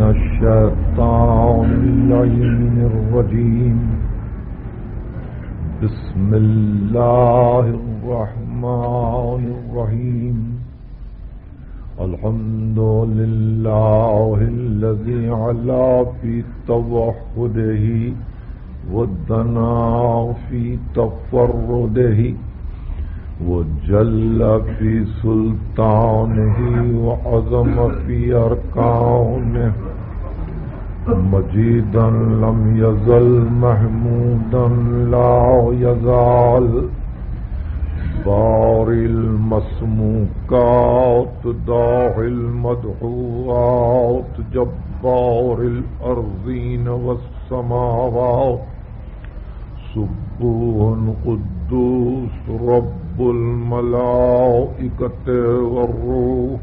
الشيطان اللعين الرجيم بسم الله الرحمن الرحيم الحمد لله الذي علا في توحده ودنا في تفرده وجل في سلطانه وعظم في أركانه مجيدا لم يزل محمودا لا يزال باري المسموكات داعي المدعوات جبار الأرضين والسماوات سبوح قدوس رب الملائكة والروح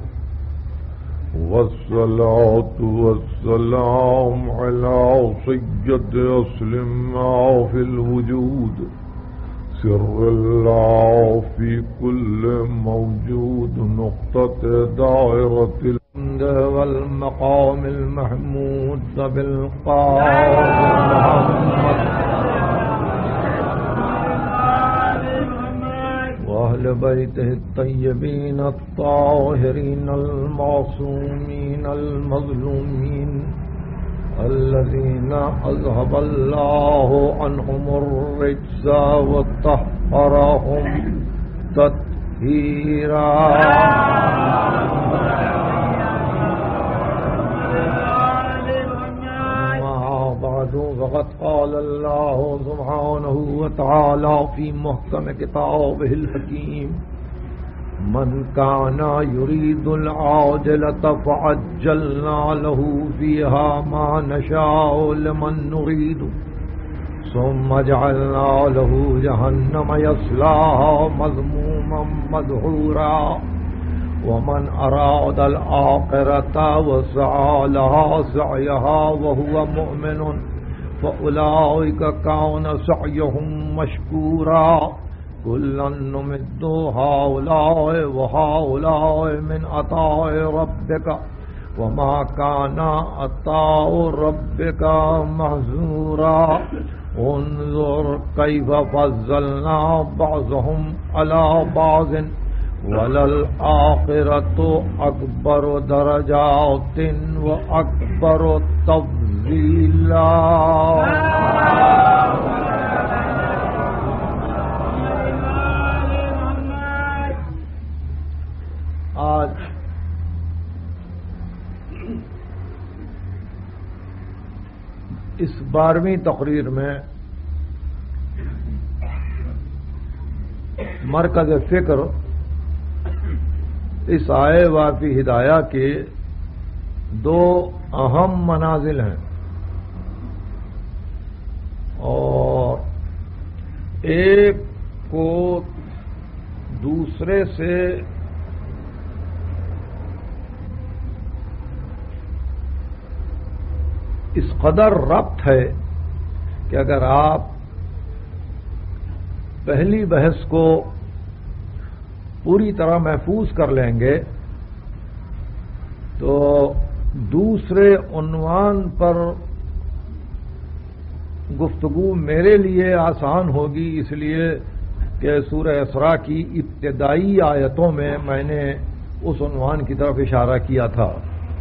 والصلاة والسلام على سيد أصل ما في الوجود سر الله في كل موجود نقطة دائرة الحمد والمقام المحمود بالقاف وأهل بيته الطيبين الطاهرين المعصومين المظلومين الذين أذهب الله عنهم الرجس وطهرهم تطهيرا وقد قال الله سبحانه وتعالى في محكم كتابه الحكيم من كان يريد العاجلة فعجلنا له فيها ما نشاء لمن نريد ثم جعلنا له جهنم يصلاها مذموما مدحورا ومن أراد الآخرة وسعى لها سعيها وهو مؤمن فأولئك كان سعيهم مشكورا كلا نمد هؤلاء وهؤلاء من عطاء ربك وما كان عطاء ربك محظورا انظر كيف فضلنا بعضهم على بعض وللآخرة أكبر درجات وأكبر تفضيلا آج اس 12ویں تقریر میں مرکز فکر اس آئے وافی ہدایہ کے دو اہم منازل ہیں اور ایک کو دوسرے سے اس قدر ربط ہے کہ اگر آپ پہلی بحث کو پوری طرح محفوظ کر لیں گے تو دوسرے عنوان پر گفتگو میرے لیے آسان ہوگی اس لیے کہ سورہ اسراء کی ابتدائی آیتوں میں میں نے اس عنوان کی طرف اشارہ کیا تھا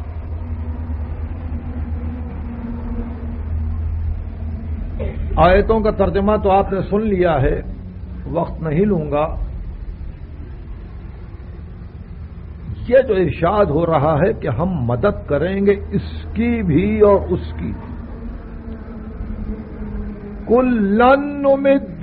آیتوں کا ترجمہ تو آپ نے سن لیا ہے وقت نہیں لوں گا یہ جو ارشاد ہو رہا ہے کہ ہم مدد کریں گے اس کی بھی اور اس کی کلن نمد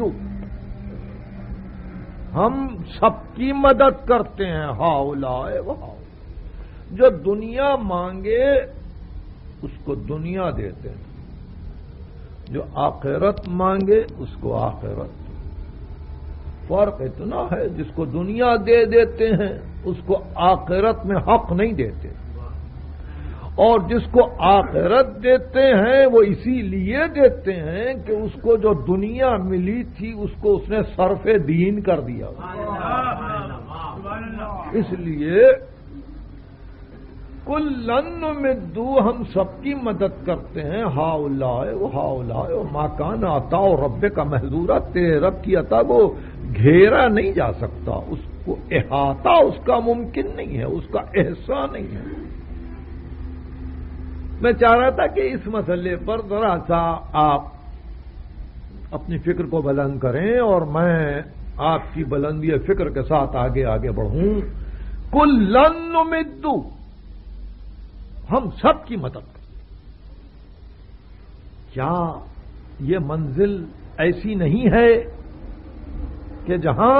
ہم سب کی مدد کرتے ہیں ہاؤلاء وہاؤلاء جو دنیا مانگے اس کو دنیا دیتے ہیں جو آخرت مانگے اس کو آخرت فرق اتنا ہے جس کو دنیا دے دیتے ہیں اس کو آخرت میں حق نہیں دیتے اور جس کو آخرت دیتے ہیں وہ اسی لیے دیتے ہیں کہ اس کو جو دنیا ملی تھی اس کو اس نے صرف دین کر دیا اس لیے کلن نمدو، ہم سب کی مدد کرتے ہیں، ہاؤلائے و ہاؤلائے و ما کان عطاء ربک محظورا، تیرے رب کی عطا کو گھیرا نہیں جا سکتا، اس کو احاطہ اس کا ممکن نہیں ہے، اس کا احسان نہیں ہے۔ میں چاہ رہا تھا کہ اس مسئلے پر ذرا سا آپ اپنی فکر کو بلند کریں اور میں آپ کی بلندی فکر کے ساتھ آگے بڑھوں۔ کلن نمدو، ہم سب کی مدد کریں۔ کیا یہ منزل ایسی نہیں ہے کہ جہاں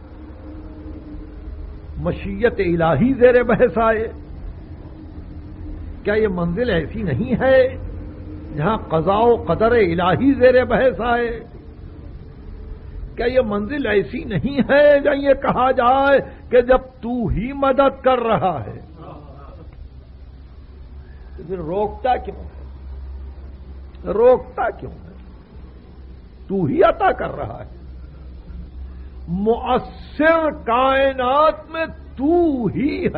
مشیت الہی زیر بحث آئے؟ کیا یہ منزل ایسی نہیں ہے جہاں قضاء و قدر الہی زیر بحث آئے؟ کیا یہ منزل ایسی نہیں ہے جہاں یہ کہا جائے کہ جب تو ہی مدد کر رہا ہے تو پھر روکتا کیوں ہے؟ روکتا کیوں ہے؟ تو ہی عطا کر رہا ہے، مؤثر کائنات میں تو ہی ہے،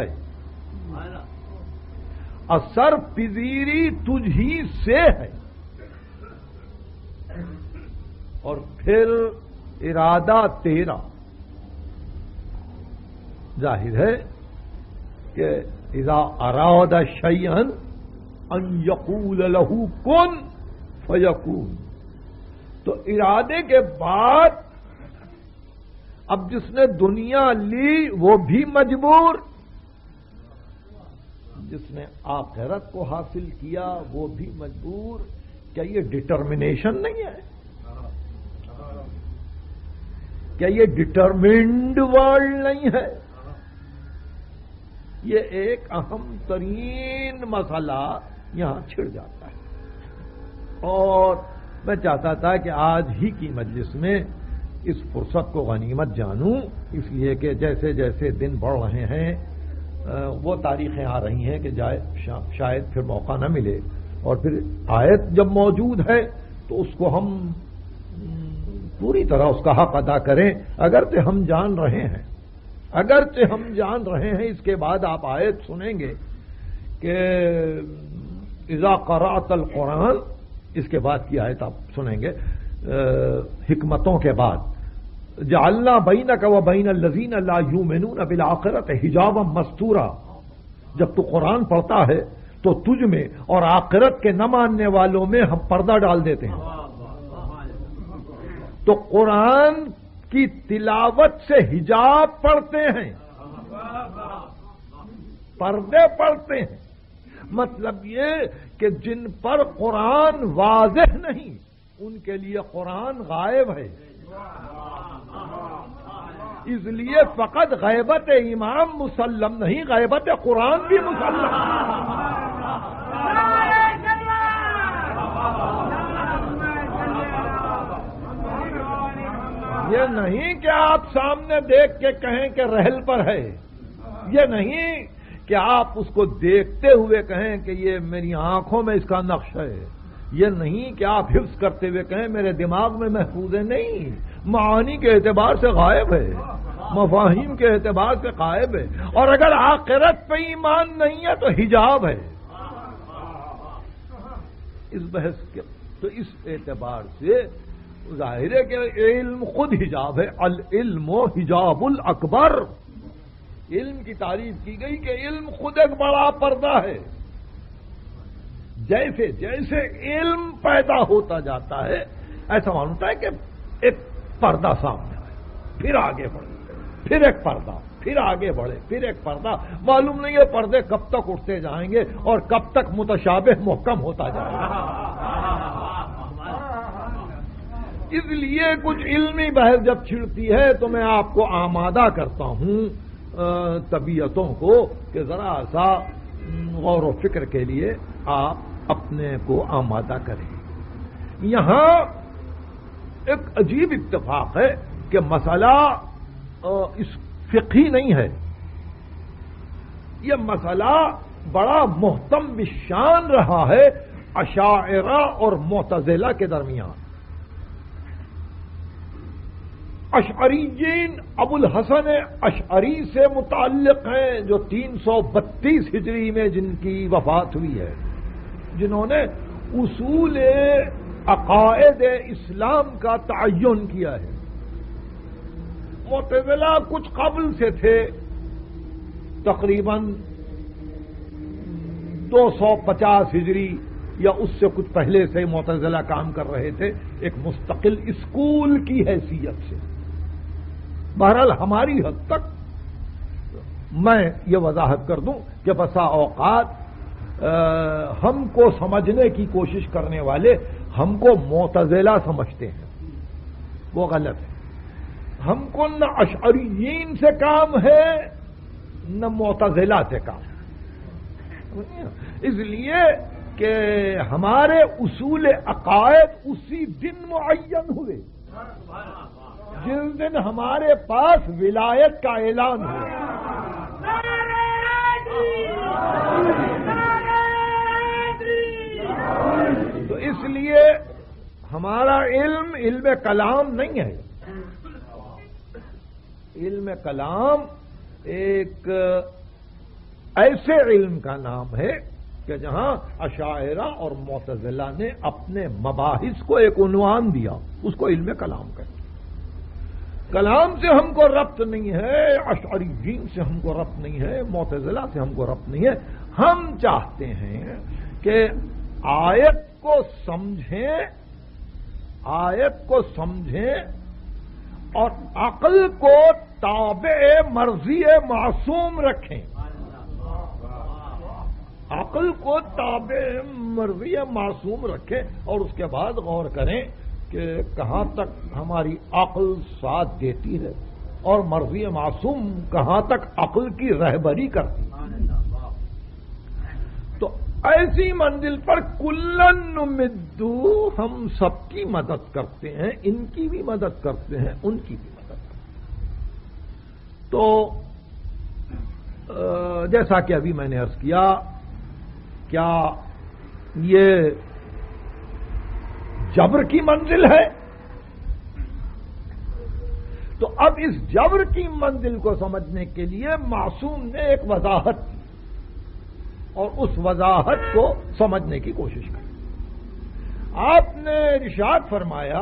اثر پذیری تجھ ہی سے ہے، اور پھر ارادہ تیرا۔ ظاہر ہے کہ اذا اراد شیئا ان یقول له کن فیکون، تو ارادے کے بعد اب جس نے دنیا لی وہ بھی مجبور، جس نے آخرت کو حاصل کیا وہ بھی مجبور۔ کیا یہ ڈٹرمنیشن نہیں ہے؟ کیا یہ ڈٹرمنڈ ورلڈ نہیں ہے؟ یہ ایک اہم ترین مسئلہ یہاں چھڑ جاتا ہے، اور میں چاہتا تھا کہ آج ہی کی مجلس میں اس فرصت کو غنیمت جانوں، اس لیے کہ جیسے جیسے دن بڑھ رہے ہیں وہ تاریخیں آ رہی ہیں کہ شاید پھر موقع نہ ملے، اور پھر آیت جب موجود ہے تو اس کو ہم پوری طرح اس کا حق ادا کریں، اگرچہ ہم جان رہے ہیں اس کے بعد آپ آیت سنیں گے کہ اذا قرأت القرآن، اس کے بعد کی آیت آپ سنیں گے حکمتوں کے بعد، جعلنا بینک و بین الذین لا یؤمنون بالآخرۃ حجابا مستورا، جب تو قرآن پڑھتا ہے تو تجھ میں اور آخرت کے نہ ماننے والوں میں ہم پردہ ڈال دیتے ہیں۔ تو قرآن کی تلاوت سے حجاب پڑھتے ہیں، پردے پڑھتے ہیں، مطلب یہ کہ جن پر قرآن واضح نہیں ان کے لیے قرآن غائب ہے، اس لیے فقط غیبت امام مسلم نہیں، غیبت قرآن بھی مسلم۔ یہ نہیں کہ آپ سامنے دیکھ کے کہیں کہ رحل پر ہے، یہ نہیں کہ آپ اس کو دیکھتے ہوئے کہیں کہ یہ میری آنکھوں میں اس کا نقش ہے، یہ نہیں کہ آپ حفظ کرتے ہوئے کہیں میرے دماغ میں محفوظ ہے، نہیں، معانی کے اعتبار سے غائب ہے، مفاہیم کے اعتبار سے غائب ہے، اور اگر آخرت پہ ایمان نہیں ہے تو حجاب ہے اس بحث کے۔ تو اس اعتبار سے ظاہر ہے کہ علم خود حجاب ہے، العلم حجاب الاکبر، علم کی تعریف کی گئی کہ علم خود ایک بڑا پردہ ہے۔ جیسے جیسے علم پیدا ہوتا جاتا ہے ایسا معلوم ہوتا ہے کہ ایک پردہ سامنے آئے، پھر آگے بڑھے، پھر ایک پردہ، پھر آگے بڑھے، پھر ایک پردہ، معلوم نہیں ہے پردے کب تک اٹھتے جائیں گے اور کب تک متشابہ محکم ہوتا جائے گا۔ اس لیے کچھ علمی بحث جب چھڑتی ہے تو میں آپ کو آمادہ کرتا ہوں طبیعتوں کو کہ ذرا سا غور و فکر کے لیے آپ اپنے کو آمادہ کریں۔ یہاں ایک عجیب اتفاق ہے کہ مسئلہ اس فقہی نہیں ہے، یہ مسئلہ بڑا محتم بالشان رہا ہے اشاعرہ اور معتزلہ کے درمیان۔ اشعریین ابو الحسن اشعری سے متعلق ہیں جو 332 ہجری میں جن کی وفات ہوئی ہے، جنہوں نے اصول عقائد اسلام کا تعین کیا ہے۔ معتزلہ کچھ قبل سے تھے، تقریباً 250 ہجری یا اس سے کچھ پہلے سے معتزلہ کام کر رہے تھے، ایک مستقل اسکول کی حیثیت سے۔ بہرحال ہماری حد تک میں یہ وضاحت کر دوں کہ بسا اوقات ہم کو سمجھنے کی کوشش کرنے والے ہم کو معتزلہ سمجھتے ہیں، وہ غلط ہے۔ ہم کو نہ اشعریین سے کام ہے نہ معتزلہ سے کام ہے، اس لیے کہ ہمارے اصول عقائد اسی دن معین ہوئے جس دن ہمارے پاس ولایت کا اعلان ہوا۔ تو اس لیے ہمارا علم کلام نہیں ہے۔ علم کلام ایک ایسے علم کا نام ہے کہ جہاں اشاعرہ اور معتزلہ نے اپنے مباحث کو ایک عنوان دیا، اس کو علم کلام کہتے ہیں۔ کلام سے ہم کو ربط نہیں ہے، اشعریین سے ہم کو ربط نہیں ہے، معتزلہ سے ہم کو ربط نہیں ہے۔ ہم چاہتے ہیں کہ آیت کو سمجھیں اور عقل کو تابع مرضی معصوم رکھیں، عقل کو تابع مرضی معصوم رکھیں اور اس کے بعد غور کریں کہ کہاں تک ہماری عقل ساتھ دیتی ہے اور مرضی معصوم کہاں تک عقل کی رہبری کرتی ہے۔ تو ایسی منزل پر کلن نمدو، ہم سب کی مدد کرتے ہیں، ان کی بھی مدد کرتے ہیں، ان کی بھی مدد کرتے ہیں۔ تو جیسا کہ ابھی میں نے عرض کیا یہ جبر کی منزل ہے؟ تو اب اس جبر کی منزل کو سمجھنے کے لیے معصوم نے ایک وضاحت کی اور اس وضاحت کو سمجھنے کی کوشش کی۔ آپ نے ارشاد فرمایا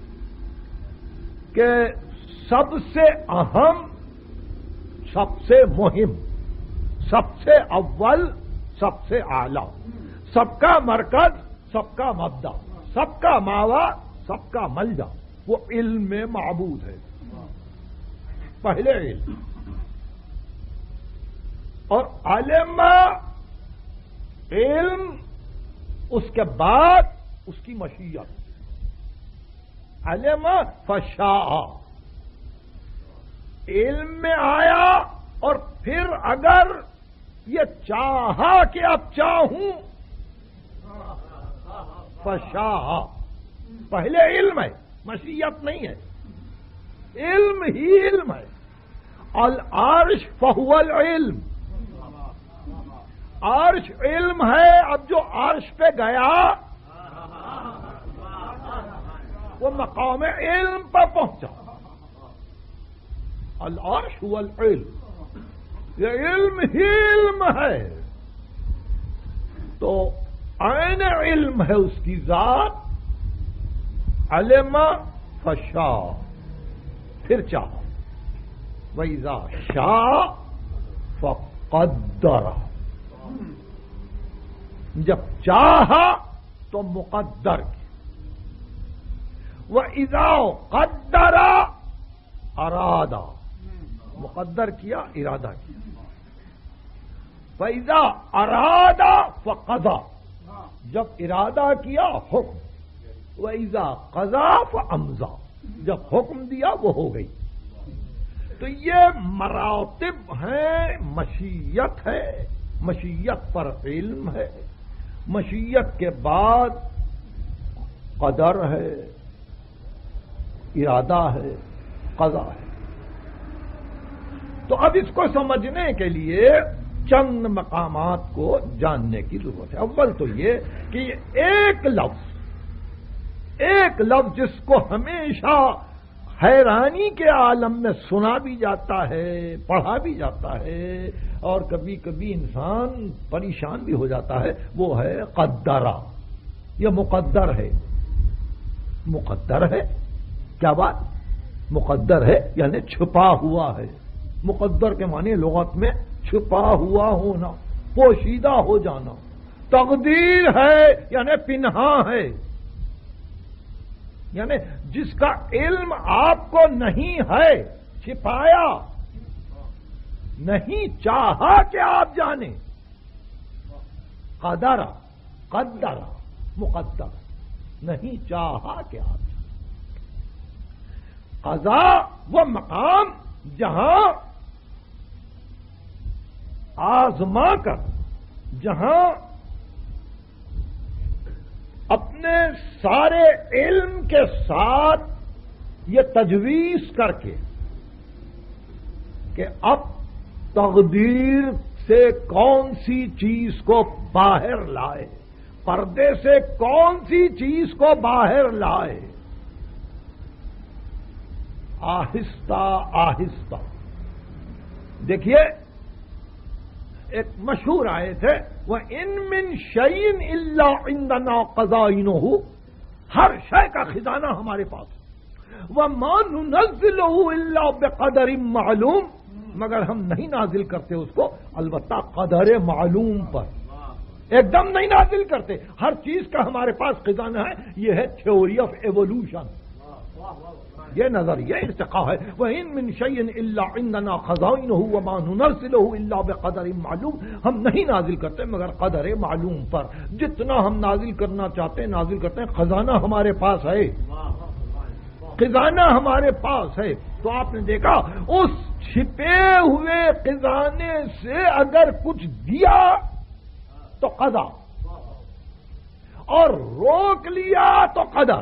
کہ سب سے اہم، سب سے مہم، سب سے اول، سب سے اعلی، سب کا مرکز، سب کا مبدا، سب کا ماوا، سب کا ملجا، وہ علم معبود ہے۔ پہلے علم اور علم، اس کے بعد اس کی مشیت۔ علم فشاء، علم میں آیا اور پھر اگر یہ چاہا کہ اب چاہوں، فشاء، پہلے علم ہے، مشیت نہیں ہے، علم ہی علم ہے۔ العرش فہو العلم، عرش علم ہے۔ اب جو عرش پہ گیا وہ مقام علم پر پہنچا۔ العرش هو العلم، یہ علم ہی علم ہے۔ تو عین علم ہے اس کی ذات۔ علم فشاء، پھر چاہا، وَإِذَا شَاءَ فَقَدَّرَ، جب چاہا تو مقدر کیا۔ وَإِذَا قَدَّرَ ارادہ، مقدر کیا، ارادہ کیا۔ فَإِذَا أَرَادَ فَقَضَى، جب ارادہ کیا حکم۔ وَإِذَا قَضَى فَأَمْضَى، جب حکم دیا وہ ہو گئی۔ تو یہ مراتب ہیں، مشیت ہے، مشیت پر علم ہے، مشیت کے بعد قدر ہے، ارادہ ہے، قضا ہے۔ تو اب اس کو سمجھنے کے لیے چند مقامات کو جاننے کی ضرورت ہے۔ اول تو یہ کہ ایک لفظ جس کو ہمیشہ حیرانی کے عالم میں سنا بھی جاتا ہے، پڑھا بھی جاتا ہے، اور کبھی کبھی انسان پریشان بھی ہو جاتا ہے، وہ ہے قدرہ. یہ مقدر ہے. مقدر ہے کیا بات؟ مقدر ہے یعنی چھپا ہوا ہے. مقدر کے معنی لغت میں چھپا ہوا ہونا، پوشیدہ ہو جانا. تقدیر ہے یعنی پنہا ہے، یعنی جس کا علم آپ کو نہیں ہے، چھپایا نہیں، چاہا کہ آپ جانیں. قدرہ، قدرہ، مقدر، نہیں چاہا کہ آپ جانیں. قضا وہ مقام جہاں آزما کر، جہاں اپنے سارے علم کے ساتھ یہ تجویز کر کے کہ اب تقدیر سے کون سی چیز کو باہر لائے، پردے سے کون سی چیز کو باہر لائے، آہستہ آہستہ. دیکھیے ایک مشہور آیت ہے، وَإِن مِّن شَيْءٍ إِلَّا عِندَنَا خَزَائِنُهُ، ہر شے کا خزانہ ہمارے پاس. وَمَا نُنَزِّلُهُ إِلَّا بِقَدَرٍ مَعْلُوم، مگر ہم نہیں نازل کرتے اس کو البتہ قدر معلوم پر، ایک دم نہیں نازل کرتے. ہر چیز کا ہمارے پاس خزانہ ہے. یہ ہے تھیوری آف ایوولوشن، یہ نظریہ ارتقاء ہے. وَإِن مِّن شَيْءٍ إِلَّا عِندَنَا خَزَائِنُهُ وَمَا نُنَزِّلُهُ إِلَّا بِقَدَرٍ مَعْلُوم، ہم نہیں نازل کرتے مگر قدر معلوم پر. جتنا ہم نازل کرنا چاہتے ہیں نازل کرتے ہیں. خزانہ ہمارے پاس ہے، خزانہ ہمارے پاس ہے. تو آپ نے دیکھا اس چھپے ہوئے خزانے سے اگر کچھ دیا تو قضا، اور روک لیا تو قدر،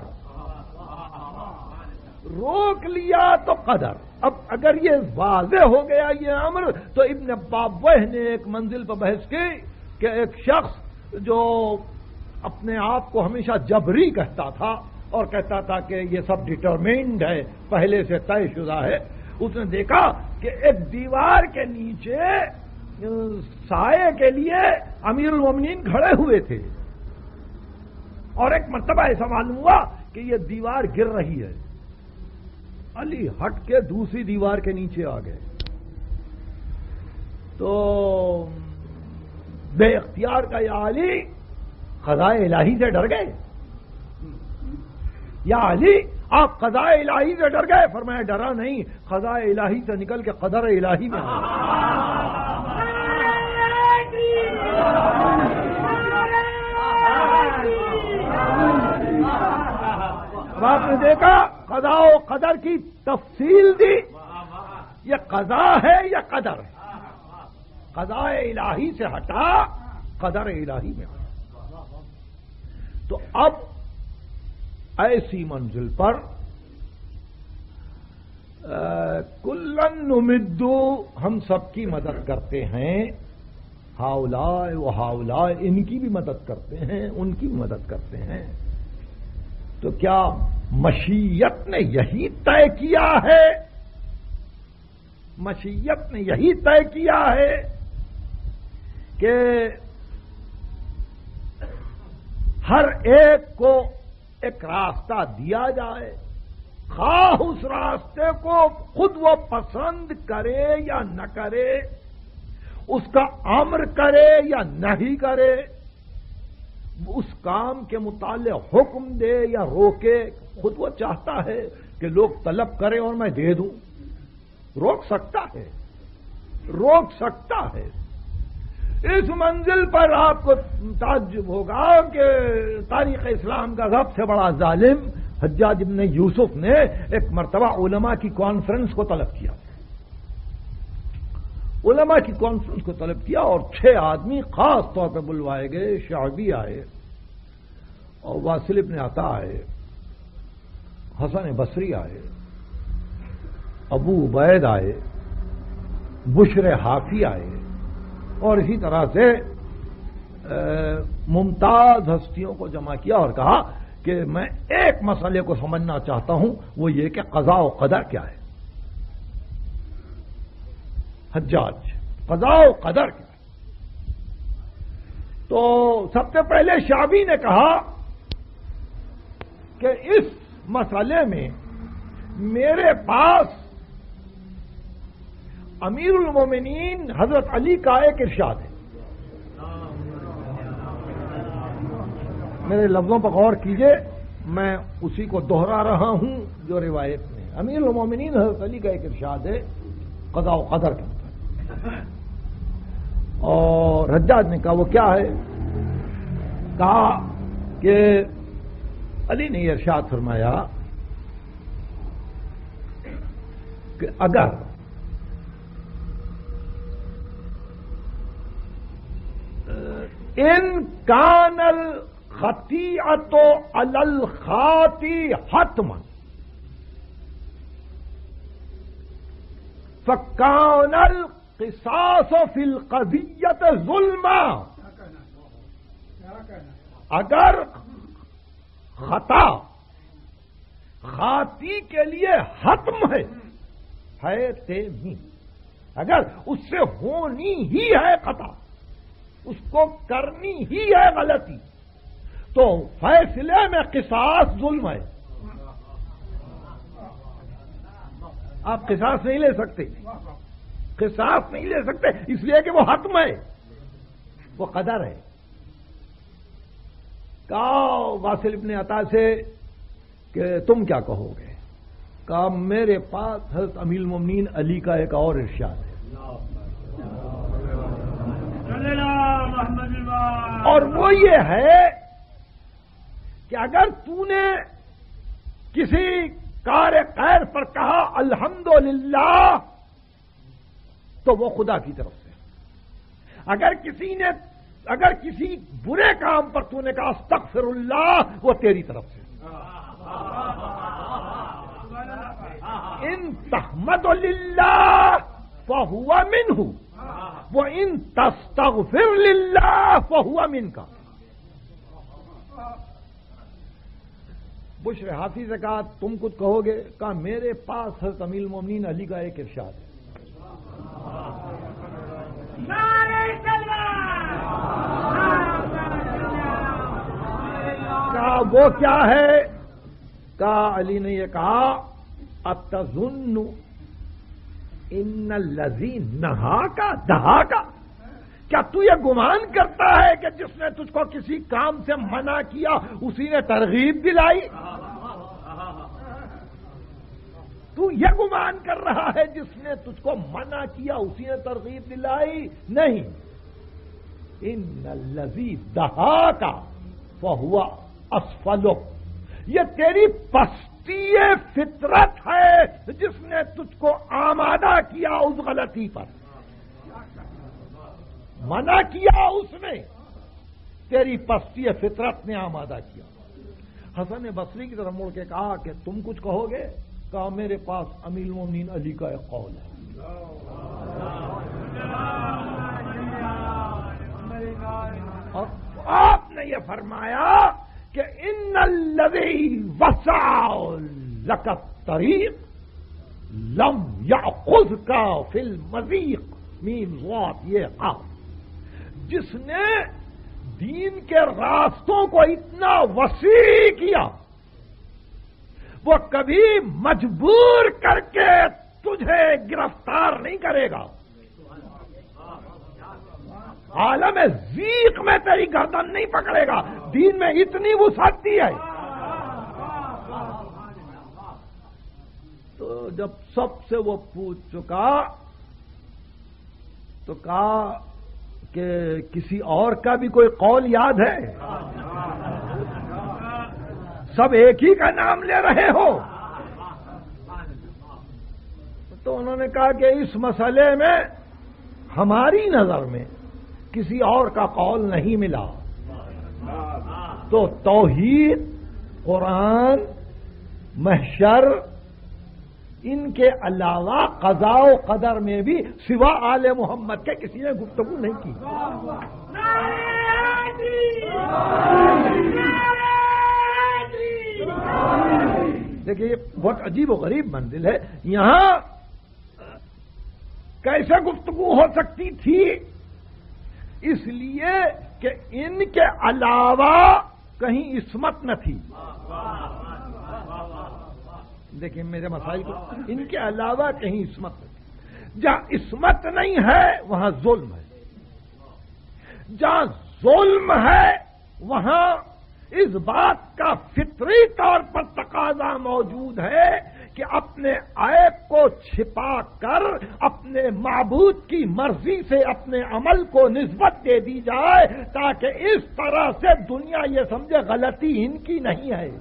روک لیا تو قدر. اب اگر یہ واضح ہو گیا یہ امر، تو ابن بابوہ نے ایک منزل پر بحث کی کہ ایک شخص جو اپنے آپ کو ہمیشہ جبری کہتا تھا اور کہتا تھا کہ یہ سب ڈٹرمنڈ ہے، پہلے سے طے شدہ ہے، اس نے دیکھا کہ ایک دیوار کے نیچے سائے کے لیے امیر المومنین کھڑے ہوئے تھے، اور ایک مرتبہ ایسا معلوم ہوا کہ یہ دیوار گر رہی ہے. علی ہٹ کے دوسری دیوار کے نیچے آ گئے. تو بے اختیار کا یا علی، قضائے الہی سے ڈر گئے؟ یا علی آپ قضائے الہی سے ڈر گئے؟ فرمایا ڈرا نہیں، قضائے الہی سے نکل کے قدر الہی میں آ اب آپ نے دیکھا قضاء و قدر کی تفصیل دی. یہ قضا ہے یا قدر ہے؟ قضاء الہی سے ہٹا، قدر الہی میں آیا. تو اب ایسی منزل پر کلن نمدو، ہم سب کی مدد کرتے ہیں. ہاؤلائے و ہاؤلائے، ان کی بھی مدد کرتے ہیں، ان کی بھی مدد کرتے ہیں. تو کیا مشیت نے یہی طے کیا ہے؟ مشیت نے یہی طے کیا ہے کہ ہر ایک کو ایک راستہ دیا جائے، خواہ اس راستے کو خود وہ پسند کرے یا نہ کرے، اس کا امر کرے یا نہیں کرے، اس کام کے متعلق حکم دے یا روکے، خود وہ چاہتا ہے کہ لوگ طلب کریں اور میں دے دوں. روک سکتا ہے، روک سکتا ہے. اس منزل پر آپ کو تعجب ہوگا کہ تاریخ اسلام کا سب سے بڑا ظالم حجاج ابن یوسف نے ایک مرتبہ علماء کی کانفرنس کو طلب کیا. علماء کی کانفرنس کو طلب کیا اور 6 آدمی خاص طور پہ بلوائے گئے. شعبی آئے اور واصل ابن عطا آئے، حسن بصری آئے، ابو عبید آئے، بشر حافی آئے، اور اسی طرح سے ممتاز ہستیوں کو جمع کیا اور کہا کہ میں ایک مسئلے کو سمجھنا چاہتا ہوں، وہ یہ کہ قضاء و قدر کیا ہے۔ حجاج، قضاء و قدر کیا ہے؟ تو سب سے پہلے شعبی نے کہا کہ اس مسئلے میں میرے پاس امیر المومنین حضرت علی کا ایک ارشاد ہے۔ میرے لفظوں پر غور کیجئے، میں اسی کو دوہرا رہا ہوں جو روایت میں۔ امیر المومنین حضرت علی کا ایک ارشاد ہے قضاء و قدر کے متعلق، اور حجاج نے کہا وہ کیا ہے؟ کہا کہ علی نے یہ ارشاد فرمایا کہ اگر ان کان الخطیئۃ علی الخاطی حتما فکان القصاص فی القضیۃ ظلما، اگر خطا خاطی کے لیے حتم ہے تیمی، اگر اس سے ہونی ہی ہے خطا، اس کو کرنی ہی ہے غلطی، تو فیصلے میں قصاص ظلم ہے۔ آپ قصاص نہیں لے سکتے، قصاص نہیں لے سکتے اس لیے کہ وہ حتم ہے، وہ قدر ہے۔ کہا واصل ابن عطا سے کہ تم کیا کہو گے؟ کہا میرے پاس حضرت امیر المومنین علی کا ایک اور ارشاد ہے، اور وہ یہ ہے کہ اگر تو نے کسی کار خیر پر کہا الحمدللہ تو وہ خدا کی طرف سے، اگر کسی برے کام پر تو نے کہا استغفر اللہ وہ تیری طرف سے۔ ان تحمد للہ فہو منہ وان تستغفر للہ فہو منک۔ بشر حافظ سے کہا تم کچھ کہو گے؟ کہا میرے پاس حضرت امیر المومنین علی کا ایک ارشاد ہے۔ کہا وہ کیا ہے؟ کہا علی نے یہ کہا اتظن ان الذی نہاکا دہاکا، کیا تو یہ گمان کرتا ہے کہ جس نے تجھ کو کسی کام سے منع کیا اسی نے ترغیب دلائی؟ تو یہ گمان کر رہا ہے جس نے تجھ کو منع کیا اسی نے ترغیب دلائی؟ نہیں، ان الذی دہاکا فہو اسفلک، یہ تیری پستی فطرت ہے جس نے تجھ کو آمادہ کیا اس غلطی پر، منع کیا اس نے، تیری پستی فطرت نے آمادہ کیا۔ حسن بصری کی طرف مڑ کے کہا کہ تم کچھ کہو گے؟ کہا میرے پاس امیر المومنین علی کا ایک قول ہے۔ اور آپ نے یہ فرمایا کہ ان الذی وسع لک الطریق لم یأخذک فی المضیق، میم ضاد یہ قاف، جس نے دین کے راستوں کو اتنا وسیع کیا وہ کبھی مجبور کر کے تجھے گرفتار نہیں کرے گا، عالم ضیق میں تیری گردن نہیں پکڑے گا، دین میں اتنی وسعت دی ہے۔ تو جب سب سے وہ پوچھ چکا تو کہا کہ کسی اور کا بھی کوئی قول یاد ہے؟ سب ایک ہی کا نام لے رہے ہو؟ تو انہوں نے کہا کہ اس مسئلے میں ہماری نظر میں کسی اور کا قول نہیں ملا، تو توحید، قرآن، محشر، ان کے علاوہ قضاء و قدر میں بھی سوا آل محمد کے کسی نے گفتگو نہیں کی۔ دیکھیے یہ بہت عجیب و غریب منزل ہے. یہاں کیسے گفتگو ہو سکتی تھی؟ اس لیے کہ ان کے علاوہ کہیں عصمت نہ تھی. دیکھیں میرے مسائل کو، ان کے علاوہ کہیں عصمت نہ تھی. جہاں عصمت نہیں ہے وہاں ظلم ہے، جہاں ظلم ہے وہاں اس بات کا فطری طور پر تقاضا موجود ہے کہ اپنے عیب کو چھپا کر اپنے معبود کی مرضی سے اپنے عمل کو نسبت دے دی جائے، تاکہ اس طرح سے دنیا یہ سمجھے غلطی ان کی نہیں ہے.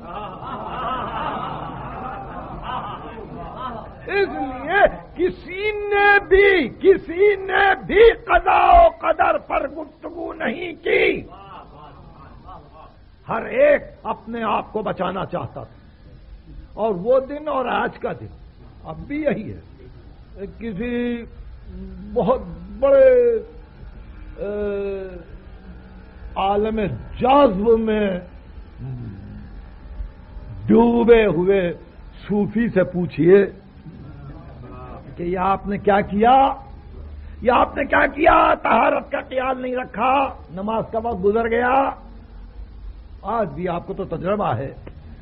اس لیے کسی نے بھی قضا و قدر پر گفتگو نہیں کی. ہر ایک اپنے آپ کو بچانا چاہتا تھا. اور وہ دن اور آج کا دن اب بھی یہی ہے. کسی بہت بڑے عالم جذب میں ڈوبے ہوئے صوفی سے پوچھئے کہ یہ آپ نے کیا کیا، یہ آپ نے کیا کیا؟ طہارت کا خیال نہیں رکھا، نماز کا وقت گزر گیا. آج بھی آپ کو تو تجربہ ہے.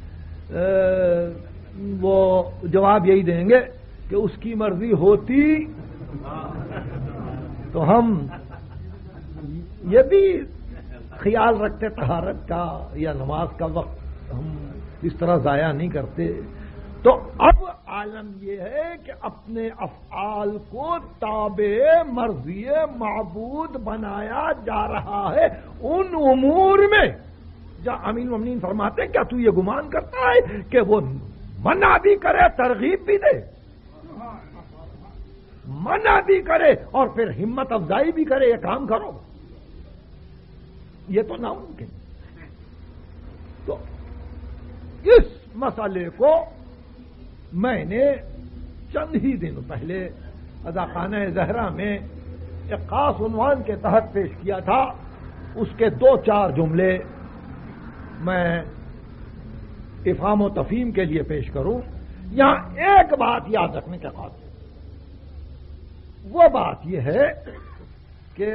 وہ جواب یہی دیں گے کہ اس کی مرضی ہوتی تو ہم یہ بھی خیال رکھتے طہارت کا یا نماز کا وقت ہم اس طرح ضائع نہیں کرتے. تو اب عالم یہ ہے کہ اپنے افعال کو تابع مرضی معبود بنایا جا رہا ہے ان امور میں جہاں امین المومنین فرماتے ہیں کیا تو یہ گمان کرتا ہے کہ وہ منع بھی کرے ترغیب بھی دے، منع بھی کرے اور پھر ہمت افزائی بھی کرے، یہ کام کرو، یہ تو ناممکن. تو اس مسئلے کو میں نے چند ہی دن پہلے اذاخانہ زہرا میں ایک خاص عنوان کے تحت پیش کیا تھا. اس کے 2-4 جملے میں افہام و تفہیم کے لیے پیش کروں. یہاں ایک بات یاد رکھنے کے قابل، وہ بات یہ ہے کہ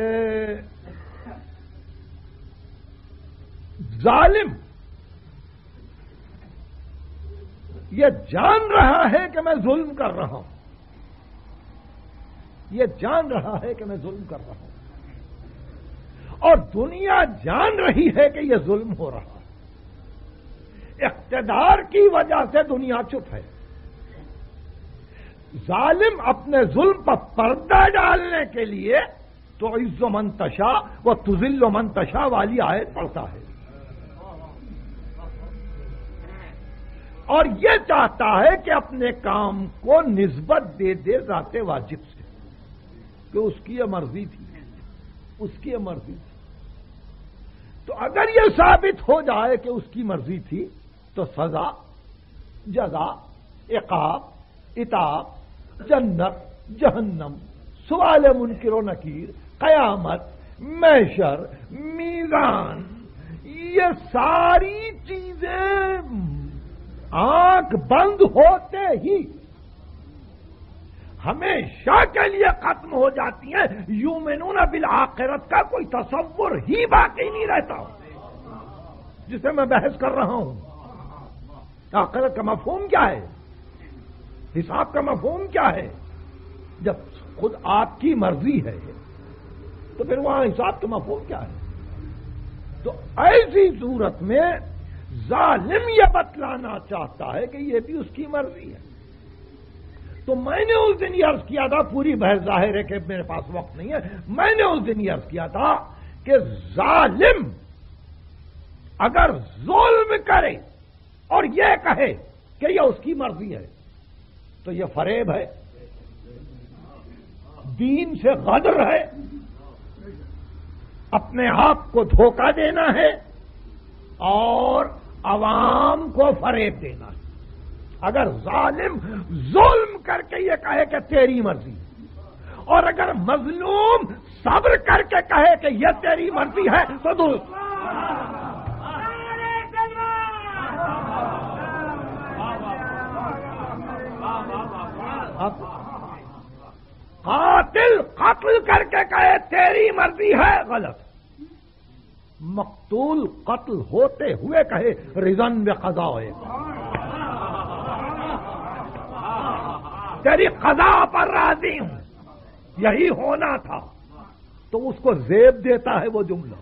ظالم یہ جان رہا ہے کہ میں ظلم کر رہا ہوں، یہ جان رہا ہے کہ میں ظلم کر رہا ہوں، اور دنیا جان رہی ہے کہ یہ ظلم ہو رہا ہے. اقتدار کی وجہ سے دنیا چپ ہے. ظالم اپنے ظلم پر پردہ ڈالنے کے لیے تو عز من تشاء و تذل من تشاء والی آیت پڑھتا ہے، اور یہ چاہتا ہے کہ اپنے کام کو نسبت دے دے ذات واجب سے کہ اس کی یہ مرضی تھی، اس کی یہ مرضی تھی. تو اگر یہ ثابت ہو جائے کہ اس کی مرضی تھی تو سزا، جزا، عقاب، عتاب، جنت، جہنم، سوال منکر و نکیر، قیامت، محشر، میزان، یہ ساری چیزیں آنکھ بند ہوتے ہی ہمیشہ کے لیے ختم ہو جاتی ہیں. یؤمنون بالآخرت کا کوئی تصور ہی باقی نہیں رہتا جسے میں بحث کر رہا ہوں. آخرت کا مفہوم کیا ہے؟ حساب کا مفہوم کیا ہے؟ جب خود آپ کی مرضی ہے تو پھر وہاں حساب کا مفہوم کیا ہے؟ تو ایسی صورت میں ظالم یہ بتلانا چاہتا ہے کہ یہ بھی اس کی مرضی ہے. تو میں نے اس دن یہ عرض کیا تھا، پوری بحث ظاہر ہے کہ میرے پاس وقت نہیں ہے، میں نے اس دن یہ عرض کیا تھا کہ ظالم اگر ظلم کرے اور یہ کہے کہ یہ اس کی مرضی ہے تو یہ فریب ہے، دین سے غدر ہے، اپنے آپ کو دھوکہ دینا ہے اور عوام کو فریب دینا ہے. اگر ظالم ظلم کر کے یہ کہے کہ تیری مرضی، اور اگر مظلوم صبر کر کے کہے کہ یہ تیری مرضی ہے تو درست. قاتل قتل کر کے کہے تیری مرضی ہے، غلط۔ مقتول قتل ہوتے ہوئے کہے رضن بقضائے، تیری قضا پر راضی ہوں، یہی ہونا تھا، تو اس کو زیب دیتا ہے وہ جملہ،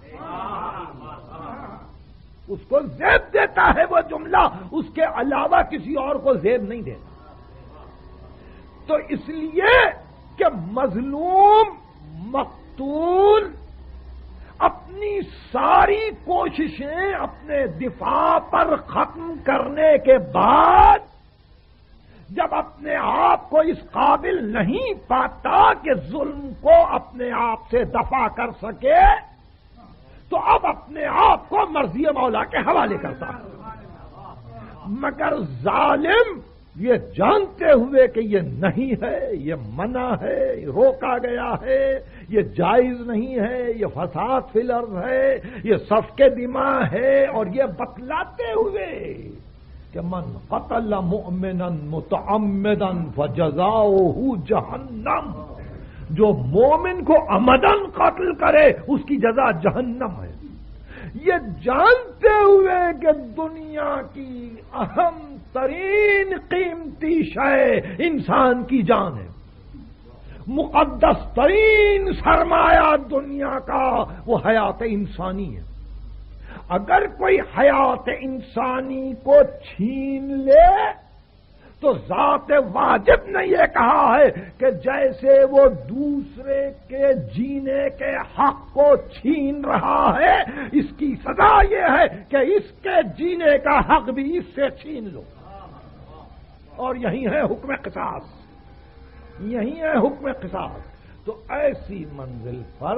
اس کو زیب دیتا ہے وہ جملہ، اس کے علاوہ کسی اور کو زیب نہیں دیتا۔ تو اس لیے کہ مظلوم مقتول اپنی ساری کوششیں اپنے دفاع پر ختم کرنے کے بعد جب اپنے آپ کو اس قابل نہیں پاتا کہ ظلم کو اپنے آپ سے دفع کر سکے، تو اب اپنے آپ کو مرضی مولا کے حوالے کرتا ہے۔ مگر ظالم یہ جانتے ہوئے کہ یہ نہیں ہے، یہ منع ہے، یہ روکا گیا ہے، یہ جائز نہیں ہے، یہ فساد فی الارض ہے، یہ سفک دماء ہے، اور یہ بتلاتے ہوئے کہ من قتل مؤمنا متعمدا فجزاؤہ جہنم، جو مومن کو عمدن قتل کرے اس کی جزا جہنم ہے۔ یہ جانتے ہوئے کہ دنیا کی اہم ترین قیمتی شے انسان کی جان ہے، مقدس ترین سرمایہ دنیا کا وہ حیات انسانی ہے، اگر کوئی حیات انسانی کو چھین لے تو ذات واجب نے یہ کہا ہے کہ جیسے وہ دوسرے کے جینے کے حق کو چھین رہا ہے، اس کی سزا یہ ہے کہ اس کے جینے کا حق بھی اس سے چھین لو۔ اور یہی ہے حکم قصاص، یہی ہے حکم قصاص۔ تو ایسی منزل پر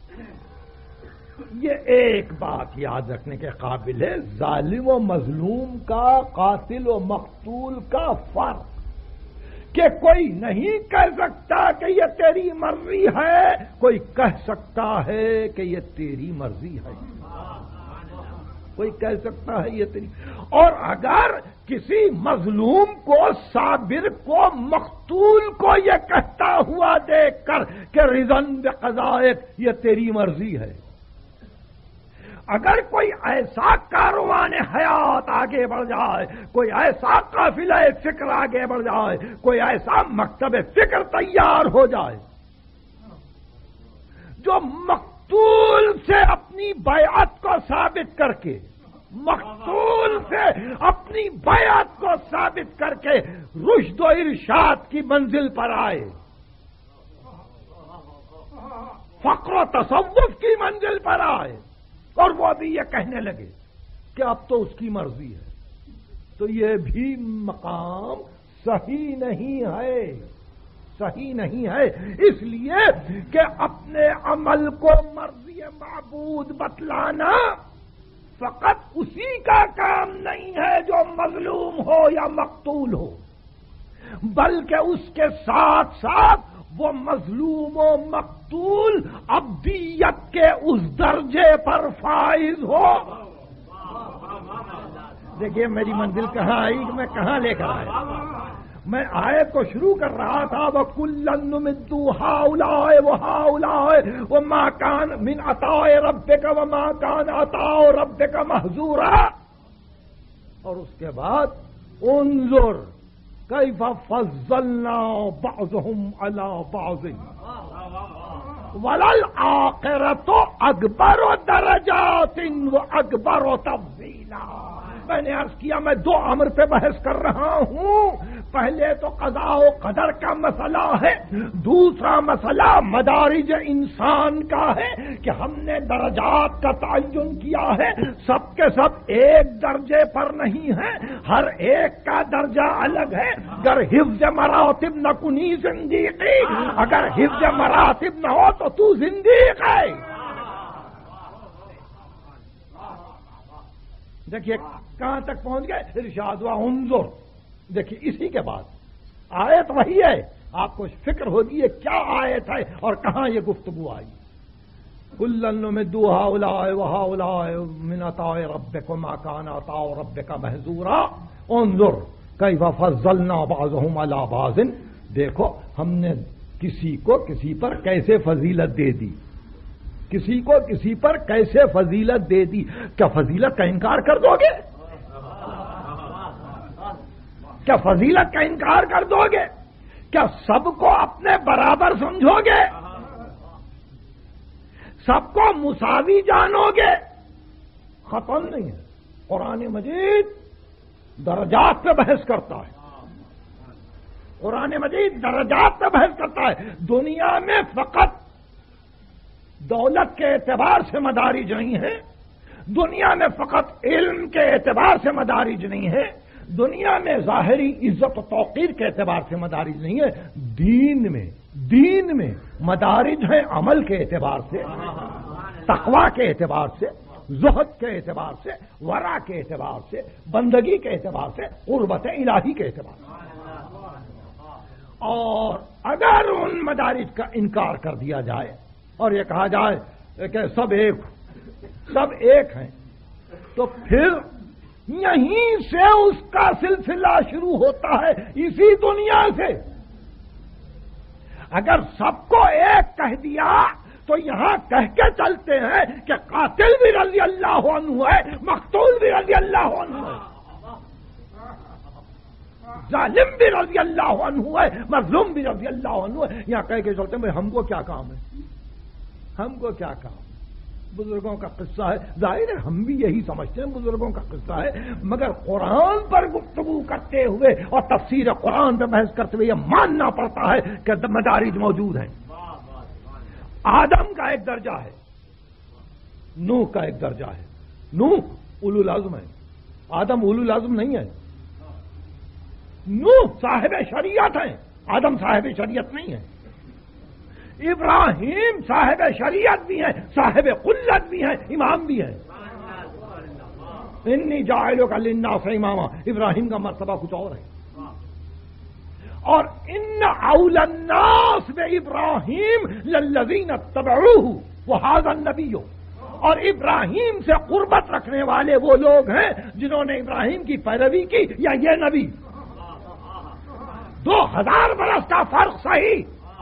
یہ ایک بات یاد رکھنے کے قابل ہے، ظالم و مظلوم کا، قاتل و مقتول کا فرق، کہ کوئی نہیں کہہ سکتا کہ یہ تیری مرضی ہے، کوئی کہہ سکتا ہے کہ یہ تیری مرضی ہے، کوئی کہہ سکتا ہے یہ تیری۔ اور اگر کسی مظلوم کو، صابر کو، مقتول کو یہ کہتا ہوا دیکھ کر کہ رضن بقضائک، یہ تیری مرضی ہے، اگر کوئی ایسا کاروان حیات آگے بڑھ جائے، کوئی ایسا قافلہ فکر آگے بڑھ جائے، کوئی ایسا مکتب فکر تیار ہو جائے جو مقتول سے اپنی بیعت کو ثابت کر کے، مقتول سے اپنی بیعت کو ثابت کر کے رشد و ارشاد کی منزل پر آئے، فقر و تصوف کی منزل پر آئے، اور وہ بھی یہ کہنے لگے کہ اب تو اس کی مرضی ہے، تو یہ بھی مقام صحیح نہیں ہے، صحیح نہیں ہے، اس لیے کہ اپنے عمل کو مرضی معبود بتلانا فقط اسی کا کام نہیں ہے جو مظلوم ہو یا مقتول ہو، بلکہ اس کے ساتھ ساتھ وہ مظلوم و مقتول عبدیت کے اس درجے پر فائز ہو۔ دیکھیے میری منزل کہاں آئی کہ میں کہاں لے کر آیا۔ میں آیت کو شروع کر رہا تھا وَكُلًّا نُمِدُّ هَٰؤُلَاءِ وَهَٰؤُلَاءِ وَمَا كَانَ مِنْ عَطَاءِ رَبِّكَ وَمَا كَانَ عَطَاءُ رَبِّكَ مَحْظُورًا، اور اس کے بعد انظر کیف فضلنا بعضهم على بعض وَلَلْآخِرَةُ أَكْبَرُ دَرَجَاتٍ وَأَكْبَرُ تَفْضِيلًا۔ میں نے عرض کیا میں دو امر پہ بحث کر رہا ہوں، پہلے تو قضاء و قدر کا مسئلہ ہے، دوسرا مسئلہ مدارج انسان کا ہے کہ ہم نے درجات کا تعین کیا ہے، سب کے سب ایک درجے پر نہیں ہیں، ہر ایک کا درجہ الگ ہے۔ اگر حفظ مراتب نہ کنی زندیقی، اگر حفظ مراتب نہ ہو تو زندیق ہے۔ دیکھیے کہاں تک پہنچ گئے، ارشاد و انظر۔ دیکھیے اسی کے بعد آیت وہی ہے، آپ کو فکر ہوگی یہ کیا آیت ہے اور کہاں یہ گفتگو آئی۔ کُلًّا نُمِدُّ هَٰؤُلَاءِ وَهَٰؤُلَاءِ مِنْ عَطَاءِ رَبِّكَ وَمَا كَانَ عَطَاءُ رَبِّكَ مَحْظُورًا انظر كَيْفَ فَضَّلْنَا بَعْضَهُمْ عَلَىٰ بَعْضٍ دیکھو ہم نے کسی کو کسی پر کیسے فضیلت دے دی، کسی کو کسی پر کیسے فضیلت دے دی. کیا فضیلت کا انکار کر دو گے؟ کیا فضیلت کا انکار کر دو گے؟ کیا سب کو اپنے برابر سمجھو گے؟ سب کو مساوی جانو گے؟ ختم نہیں ہے. قرآن مجید درجات پہ بحث کرتا ہے. قرآن مجید درجات پہ بحث کرتا ہے. دنیا میں فقط دولت کے اعتبار سے مدارج نہیں ہے، دنیا میں فقط علم کے اعتبار سے مدارج نہیں ہے، دنیا میں ظاہری عزت و توقیر کے اعتبار سے مدارج نہیں ہے. دین میں مدارج ہیں عمل کے اعتبار سے، تقویٰ کے اعتبار سے، زہد کے اعتبار سے، ورع کے اعتبار سے، بندگی کے اعتبار سے، قربت الہی کے اعتبار سے. اور اگر ان مدارج کا انکار کر دیا جائے اور یہ کہا جائے کہ سب ایک ہیں، تو پھر یہیں سے اس کا سلسلہ شروع ہوتا ہے، اسی دنیا سے. اگر سب کو ایک کہہ دیا تو یہاں کہہ کے چلتے ہیں کہ قاتل بھی رضی اللہ عنہ ہے، مقتول بھی رضی اللہ عنہ ہے، ظالم بھی رضی اللہ عنہ ہے، مظلوم بھی رضی اللہ عنہ ہے. یہاں کہہ کے چلتے ہیں بھائی ہم کو کیا کام ہے، ہم کو کیا کام. بزرگوں کا قصہ ہے، ظاہر ہے ہم بھی یہی سمجھتے ہیں بزرگوں کا قصہ ہے، مگر قرآن پر گفتگو کرتے ہوئے اور تفسیر قرآن پہ بحث کرتے ہوئے یہ ماننا پڑتا ہے کہ مدارج موجود ہیں. آدم کا ایک درجہ ہے، نوح کا ایک درجہ ہے. نوح اولو العزم ہے، آدم اولو العزم نہیں ہے. نوح صاحب شریعت ہیں، آدم صاحب شریعت نہیں ہے. ابراہیم صاحب شریعت بھی ہیں، صاحب قلت بھی ہیں، امام بھی ہیں. انی جاعلک للناس اماما، ابراہیم کا مرتبہ کچھ اور ہے. اور ان اول الناس بابراہیم للذین اتبعوہ وہذا النبی، اور ابراہیم سے قربت رکھنے والے وہ لوگ ہیں جنہوں نے ابراہیم کی پیروی کی یا یہ نبی. 2000 برس کا فرق صحیح،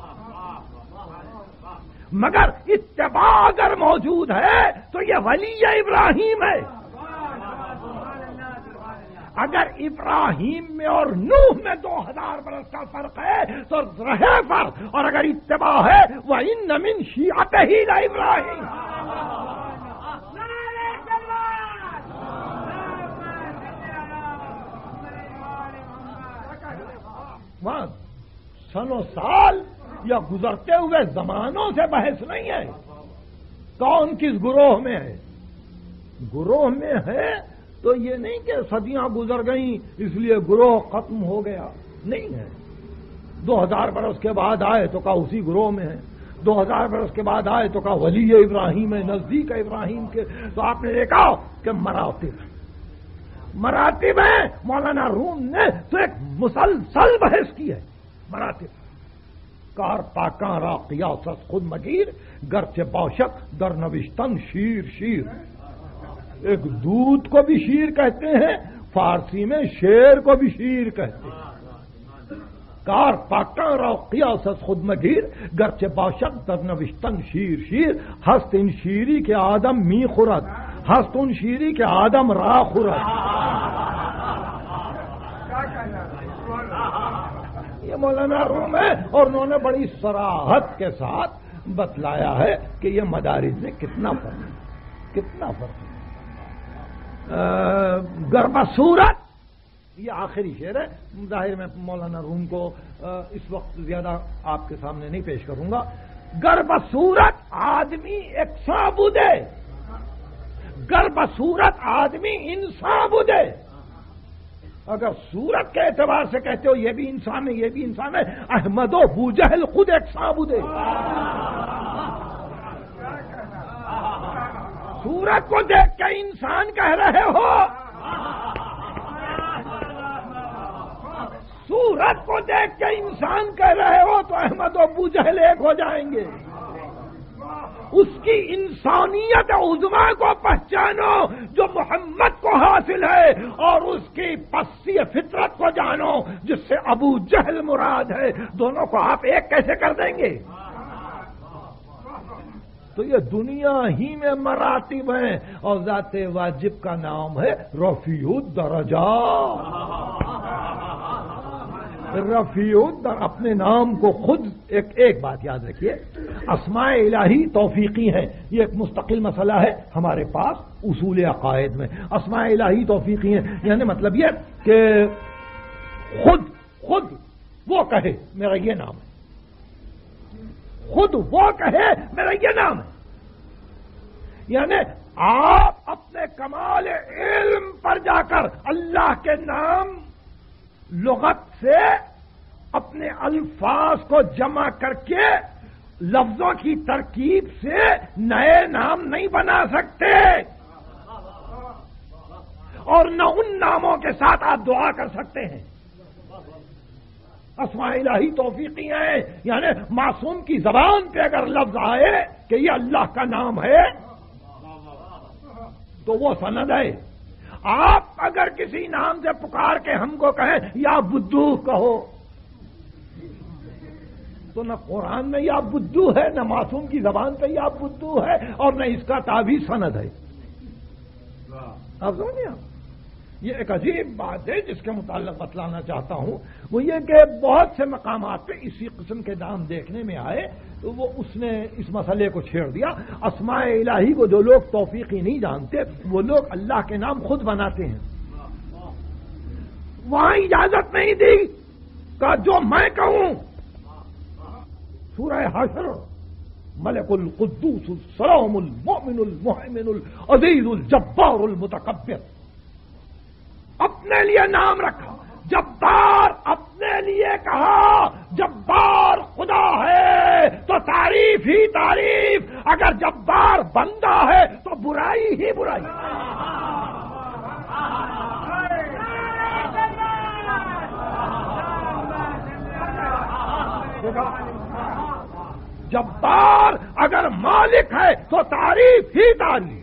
مگر اتباع اگر موجود ہے تو یہ ولی ابراہیم ہے. اگر ابراہیم میں اور نوح میں 2000 برس کا فرق ہے تو رہے فرق، اور اگر اتباع ہے وَإِنَّ مِن شِيعَتِهِ لَإِبْرَاهِيمَ. وہاں سنوں سال یا گزرتے ہوئے زمانوں سے بحث نہیں ہے کون کس گروہ میں ہے. گروہ میں ہے تو یہ نہیں کہ صدیاں گزر گئیں اس لیے گروہ ختم ہو گیا، نہیں ہے. 2000 برس کے بعد آئے تو کہا اسی گروہ میں ہے، 2000 برس کے بعد آئے تو کہا ولی ابراہیم ہے، نزدیک ہے ابراہیم کے. تو آپ نے دیکھا کہ مراتب ہیں. مولانا روم نے تو ایک مسلسل بحث کی ہے. مراتب کار پاکاں را قیاست خود مگیر گرچہ باشد در نوشتن شیر. ایک دودھ کو بھی شیر کہتے ہیں، فارسی میں شیر کو بھی شیر کہتے ہیں. کار پاکاں را قیاست خود مگیر گرچہ باشد در نوشتن شیر. ہست ان شیری کے آدم می خورد، ہست ان شیری کے آدم را خورد. یہ مولانا روم ہے، اور انہوں نے بڑی صراحت کے ساتھ بتلایا ہے کہ یہ مدارج میں کتنا فرق ہے. گربہ صورت، یہ آخری شعر ہے. ظاہر میں مولانا روم کو اس وقت زیادہ آپ کے سامنے نہیں پیش کروں گا. گربہ صورت آدمی یکساں بودے، گربہ صورت آدمی انسان بودے. اگر صورت کے اعتبار سے کہتے ہو یہ بھی انسان ہے، یہ بھی انسان ہے، احمد و بوجہل خود یکساں بودے. صورت کو دیکھ کے انسان کہہ رہے ہو، صورت کو دیکھ کے انسان کہہ رہے ہو تو احمد و ابو جہل ایک ہو جائیں گے. اس کی انسانیت عظما کو پہچانو جو محمد کو حاصل ہے، اور اس کی پسی فطرت کو جانو جس سے ابو جہل مراد ہے۔ دونوں کو آپ ایک کیسے کر دیں گے؟ تو یہ دنیا ہی میں مراتب ہیں، اور ذات واجب کا نام ہے رفیع الدرجات۔ رفیع اپنے نام کو خود ایک بات یاد رکھیے، اسماء الہی توفیقی ہیں، یہ ایک مستقل مسئلہ ہے ہمارے پاس اصول عقائد میں۔ اسماء الہی توفیقی ہیں یعنی مطلب یہ کہ خود وہ کہے میرا یہ نام ہے، خود وہ کہے میرا یہ نام ہے، یعنی آپ اپنے کمال علم پر جا کر اللہ کے نام لغت سے اپنے الفاظ کو جمع کر کے لفظوں کی ترکیب سے نئے نام نہیں بنا سکتے، اور نہ ان ناموں کے ساتھ آپ دعا کر سکتے ہیں۔ اسماء الہی توفیقی ہیں یعنی معصوم کی زبان پہ اگر لفظ آئے کہ یہ اللہ کا نام ہے تو وہ سند ہے۔ آپ اگر کسی نام سے پکار کے ہم کو کہیں یا بدو کہو تو نہ قرآن میں یا بدو ہے، نہ معصوم کی زبان پہ یا بدو ہے، اور نہ اس کا تعبیر سند ہے۔ آپ سمجھیں؟ یہ ایک عجیب بات ہے جس کے متعلق بتلانا چاہتا ہوں، وہ یہ کہ بہت سے مقامات پہ اسی قسم کے نام دیکھنے میں آئے تو وہ اس نے اس مسئلے کو چھیڑ دیا۔ اسماء الہی کو جو لوگ توفیقی نہیں جانتے وہ لوگ اللہ کے نام خود بناتے ہیں۔ وہاں اجازت نہیں دی کہ جو میں کہوں سورہ حشر ملک القدوس السلام المؤمن المہیمن العزیز الجبار المتکبر، اپنے لیے نام رکھا، جبار اپنے لیے کہا، جبار خدا ہے تو تعریف ہی تعریف، اگر جبار بندہ ہے تو برائی ہی برائی۔ جبار اگر مالک ہے تو تعریف ہی تعریف،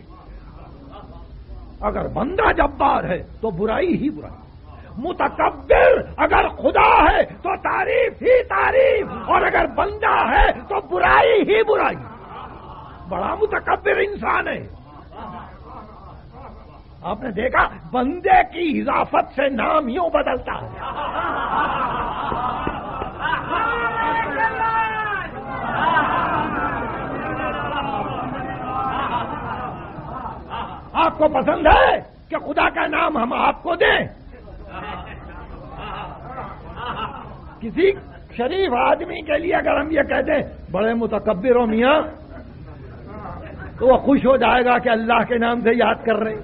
اگر بندہ جبار ہے تو برائی ہی برائی۔ متکبر اگر خدا ہے تو تعریف ہی تعریف، اور اگر بندہ ہے تو برائی ہی برائی۔ بڑا متکبر انسان ہے۔ آپ نے دیکھا بندے کی اضافت سے نام یوں بدلتا ہے۔ آپ کو پسند ہے کہ خدا کا نام ہم آپ کو دیں؟ کسی شریف آدمی کے لیے اگر ہم یہ کہہ دیں بڑے متکبر ہو میاں تو وہ خوش ہو جائے گا کہ اللہ کے نام سے یاد کر رہے۔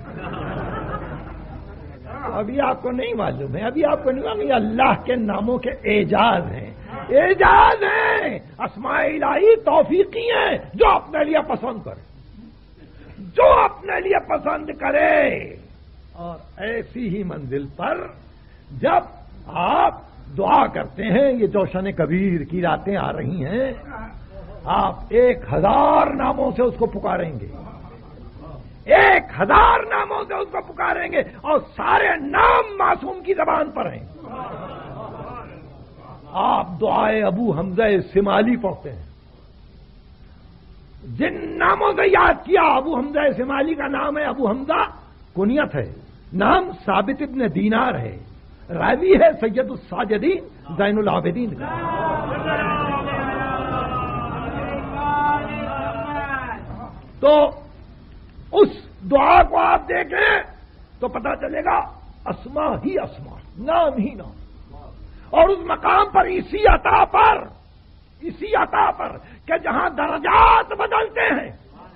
ابھی آپ کو نہیں معلوم ہے، ابھی آپ کو نہیں معلوم، یہ اللہ کے ناموں کے اعجاز ہیں، اعجاز ہیں۔ اسماء الہی توفیقی ہیں جو اپنے لیے پسند کرے، جو اپنے لیے پسند کرے۔ اور ایسی ہی منزل پر جب آپ دعا کرتے ہیں، یہ جوشن کبیر کی راتیں آ رہی ہیں، آپ 1000 ناموں سے اس کو پکاریں گے، 1000 ناموں سے اس کو پکاریں گے، اور سارے نام معصوم کی زبان پر ہیں۔ آپ دعائے ابو حمزہ سمالی پڑھتے ہیں، جن ناموں سے یاد کیا، ابو حمزہ سمالی کا نام ہے ابو حمزہ، کنیت ہے، نام ثابت ابن دینار ہے، راوی ہے سید الساجدین زین العابدین کا۔ تو اس دعا کو آپ دیکھیں تو پتہ چلے گا اسماء ہی اسماء، نام ہی نام، اور اس مقام پر اسی عطا پر کہ جہاں درجات بدلتے ہیں،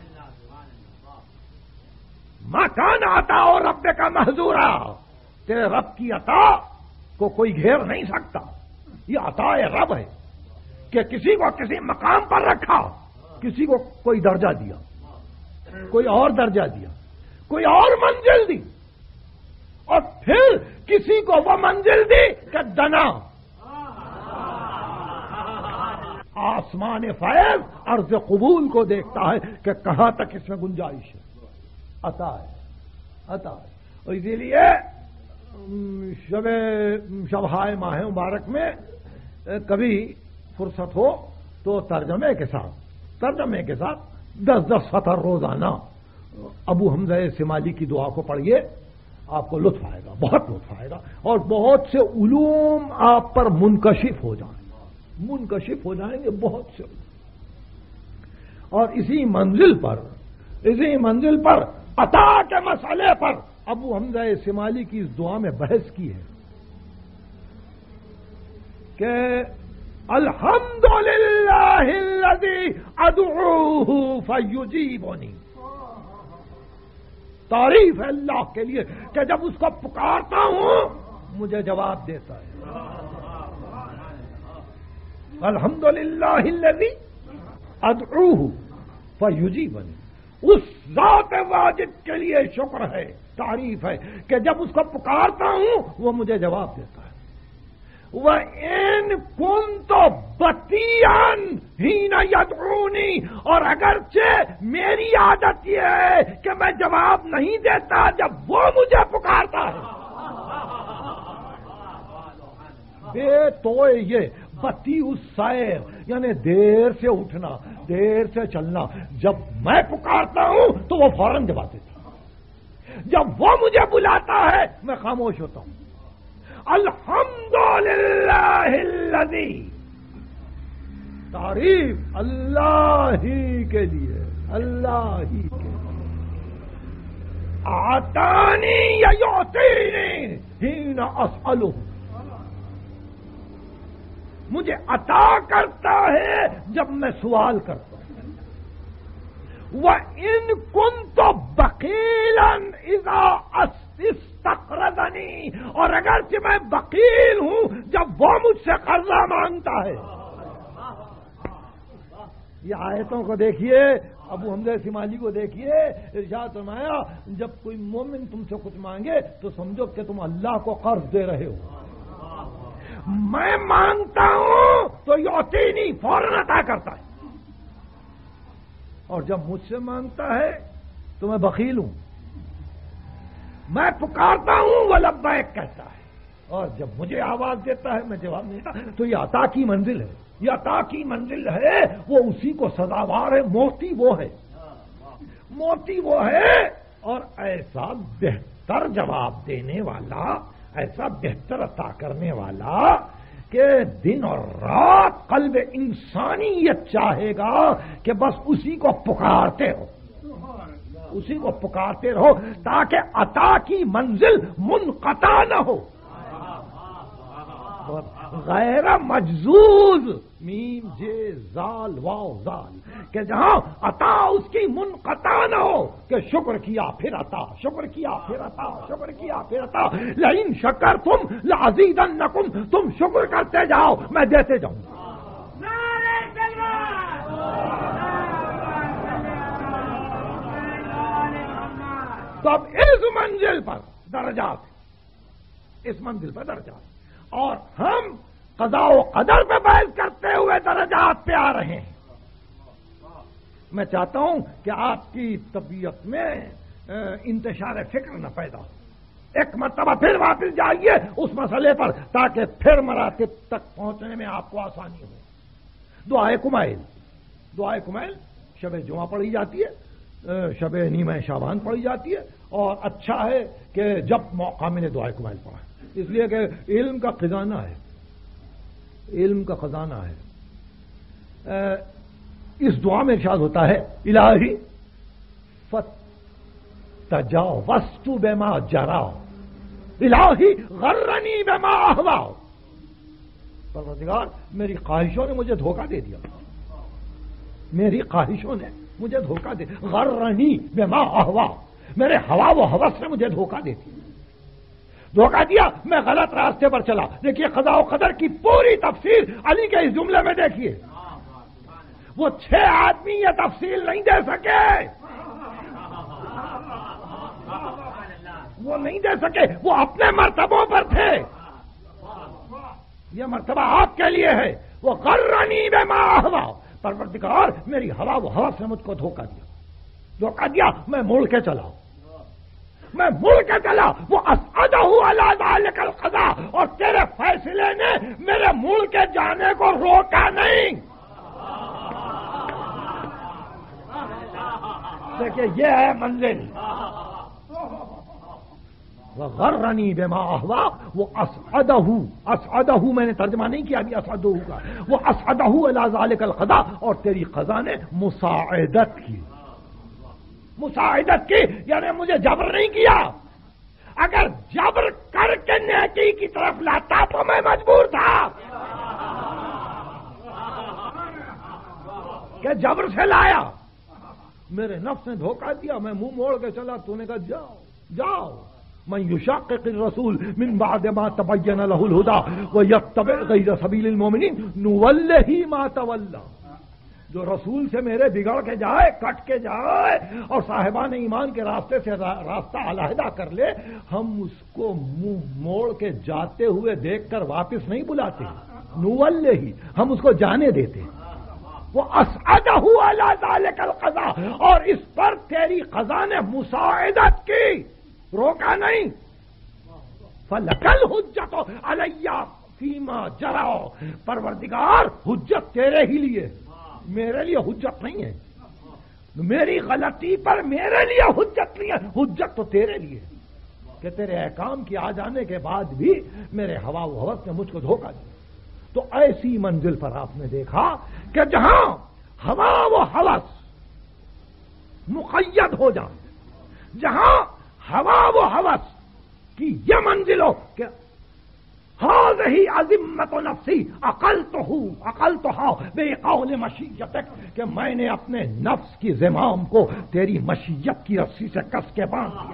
ما کان عطا اور رب کا محظورا، تیرے رب کی عطا کو کوئی گھیر نہیں سکتا۔ یہ عطا رب ہے کہ کسی کو کسی مقام پر رکھا، کسی کو کوئی درجہ دیا، کوئی اور درجہ دیا، کوئی اور منزل دی، اور پھر کسی کو وہ منزل دی کہ دنا آسمان فیض عرض قبول کو دیکھتا ہے کہ کہاں تک اس میں گنجائش ہے. عطا ہے، عطا ہے. اور اسی لیے شبہائے ماہ مبارک میں کبھی فرصت ہو تو ترجمے کے ساتھ 10 سطر روزانہ ابو حمزہ سمالی کی دعا کو پڑھیے. آپ کو لطف آئے گا، بہت لطف آئے گا، اور بہت سے علوم آپ پر منکشف ہو جائیں گے بہت سے. اور اسی منزل پر عطا کے مسئلے پر ابو حمزہ سمالی کی اس دعا میں بحث کی ہے کہ الحمدللہ الذی ادعوہ فیجیبنی. تعریف ہے اللہ کے لیے کہ جب اس کو پکارتا ہوں مجھے جواب دیتا ہے. الحمدللہ الذی ادعوہ فیجیبنی. اس ذات واجد کے لیے شکر ہے، تعریف ہے کہ جب اس کو پکارتا ہوں وہ مجھے جواب دیتا ہے. وَإِن كُنتُ بَطِيًّا حِينَ يَدْعُونِي. اور اگرچہ میری عادت یہ ہے کہ میں جواب نہیں دیتا جب وہ مجھے پکارتا ہے. بے تو یہ بتی اس سیر یعنی دیر سے اٹھنا، دیر سے چلنا. جب میں پکارتا ہوں تو وہ فوراً جواب دیتا ہے، جب وہ مجھے بلاتا ہے میں خاموش ہوتا ہوں. الحمدللہ الذی. تعریف اللہ ہی کے لیے، اللہ ہی کے لیے. اعطانی یعطینی حین اسألہ. مجھے عطا کرتا ہے جب میں سوال کرتا ہوں. وَإِن كُنتُ بَخِيلًا إِذَا اسْتَقْرَضَنِي. اور اگرچہ میں بخیل ہوں جب وہ مجھ سے قرضہ مانگتا ہے. یہ آیتوں کو دیکھیے، ابو حمزہ سمالی کو دیکھیے. ارشاد فرمایا جب کوئی مومن تم سے کچھ مانگے تو سمجھو کہ تم اللہ کو قرض دے رہے ہو. میں مانگتا ہوں تو یعطینی فوراً عطا کرتا ہے، اور جب مجھ سے مانگتا ہے تو میں بخیل ہوں. میں پکارتا ہوں وہ لبیک کہتا ہے، اور جب مجھے آواز دیتا ہے میں جواب نہیں دیتا. تو یہ عطا کی منزل ہے، یہ عطا کی منزل ہے. وہ اسی کو سزاوار ہے. موتی وہ ہے اور ایسا بہتر جواب دینے والا، ایسا بہتر عطا کرنے والا کہ دن اور رات قلب انسانی یہ چاہے گا کہ بس اسی کو پکارتے رہو تاکہ عطا کی منزل منقطع نہ ہو. غیر مجزوز میم جے زال واو زال کہ جہاں عطا اس کی منقطع نہ ہو کہ شکر کیا پھر عطا، شکر کیا پھر عطا، شکر کیا پھر عطا. لئن شکرتم لازیدنکم. تم شکر کرتے جاؤ میں دیتے جاؤں. تو اب اس منزل پر درجات، اس منزل پر درجات، اور ہم قضاء و قدر پہ بحث کرتے ہوئے درجات پہ آ رہے ہیں. میں چاہتا ہوں کہ آپ کی طبیعت میں انتشار فکر نہ پیدا ہو. ایک مرتبہ پھر واپس جائیے اس مسئلے پر تاکہ پھر مراتب تک پہنچنے میں آپ کو آسانی ہو. دعائے کمیل شب جمعہ پڑھی جاتی ہے، شب نیمہ شعبان پڑھی جاتی ہے، اور اچھا ہے کہ جب موقع ملے دعائے کمیل پڑھیں، اس لیے کہ علم کا خزانہ ہے، علم کا خزانہ ہے. اس دعا میں ارشاد ہوتا ہے الہی فتجاوزت بما جرا، الہی غرنی بما اہوا. پروردگار میری خواہشوں نے مجھے دھوکہ دے دیا، میری خواہشوں نے مجھے دھوکہ دے. غرنی بما اہوا، میرے ہوا و ہوس نے مجھے دھوکہ دے دیا، دھوکہ دیا، میں غلط راستے پر چلا. دیکھیے قضاء و قدر کی پوری تفصیل علی کے اس جملے میں دیکھیے. وہ 6 آدمی یہ تفصیل نہیں دے سکے، وہ نہیں دے سکے، وہ اپنے مرتبوں پر تھے. یہ مرتبہ آپ کے لیے ہے. وہ غرنی بما اہوا، پروردگار میری ہوا و ہوس نے مجھ کو دھوکہ دیا، میں مڑ کے چلا، وہ اسعدہ علی ذلک القضاء، اور تیرے فیصلے نے میرے مڑ کے جانے کو روکا نہیں. کہ یہ ہے منزل. وغرنی بما اہوا، وہ اسعدہ میں نے ترجمہ نہیں کیا ابھی اسعدہ کا، وہ اسعدہ الی ذلک القضاء، اور تیری قضا نے مساعدت کی، یعنی مجھے جبر نہیں کیا. اگر جبر کر کے نیکی کی طرف لاتا تو میں مجبور تھا کہ جبر سے لایا. میرے نفس نے دھوکہ دیا، میں منہ موڑ کے چلا، تو نے کہا جاؤ. من یشاقق الرسول من بعد ما تبین له الهدى ویتبع غیر سبیل المؤمنین نولہ ما تولی. جو رسول سے میرے بگڑ کے جائے، کٹ کے جائے، اور صاحبان ایمان کے راستے سے راستہ علیحدہ کر لے، ہم اس کو منہ موڑ کے جاتے ہوئے دیکھ کر واپس نہیں بلاتے، نولہ، ہم اس کو جانے دیتے. وہ اسعدہ علی ذلک القضاء، اور اس پر تیری قضا نے مساعدت کی، روکا نہیں. فلک الحجۃ علی فیما جرى، پروردگار حجت تیرے ہی لیے، میرے لیے حجت نہیں ہے. میری غلطی پر میرے لیے حجت نہیں ہے، حجت تو تیرے لیے کہ تیرے احکام کے آ جانے کے بعد بھی میرے ہوا و ہوس نے مجھ کو دھوکہ دیا. تو ایسی منزل پر آپ نے دیکھا کہ جہاں ہوا و ہوس مقید ہو جائیں، جہاں ہوا و ہوس کی یہ منزل ہو کہ هذه عزمت نفسی عقلتها بقول مشیتک، کہ میں نے اپنے نفس کی زمام کو تیری مشیت کی رسی سے کس کے باندھ دیا.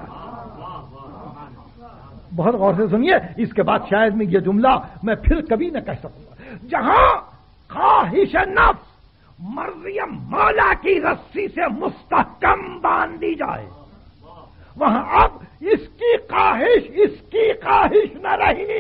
بہت غور سے سنیے، اس کے بعد شاید میں یہ جملہ میں پھر کبھی نہ کہہ سکوں گا. جہاں خواہش نفس مرضی مولا کی رسی سے مستحکم باندھ دی جائے، وہاں اب اس کی خواہش نہ رہی.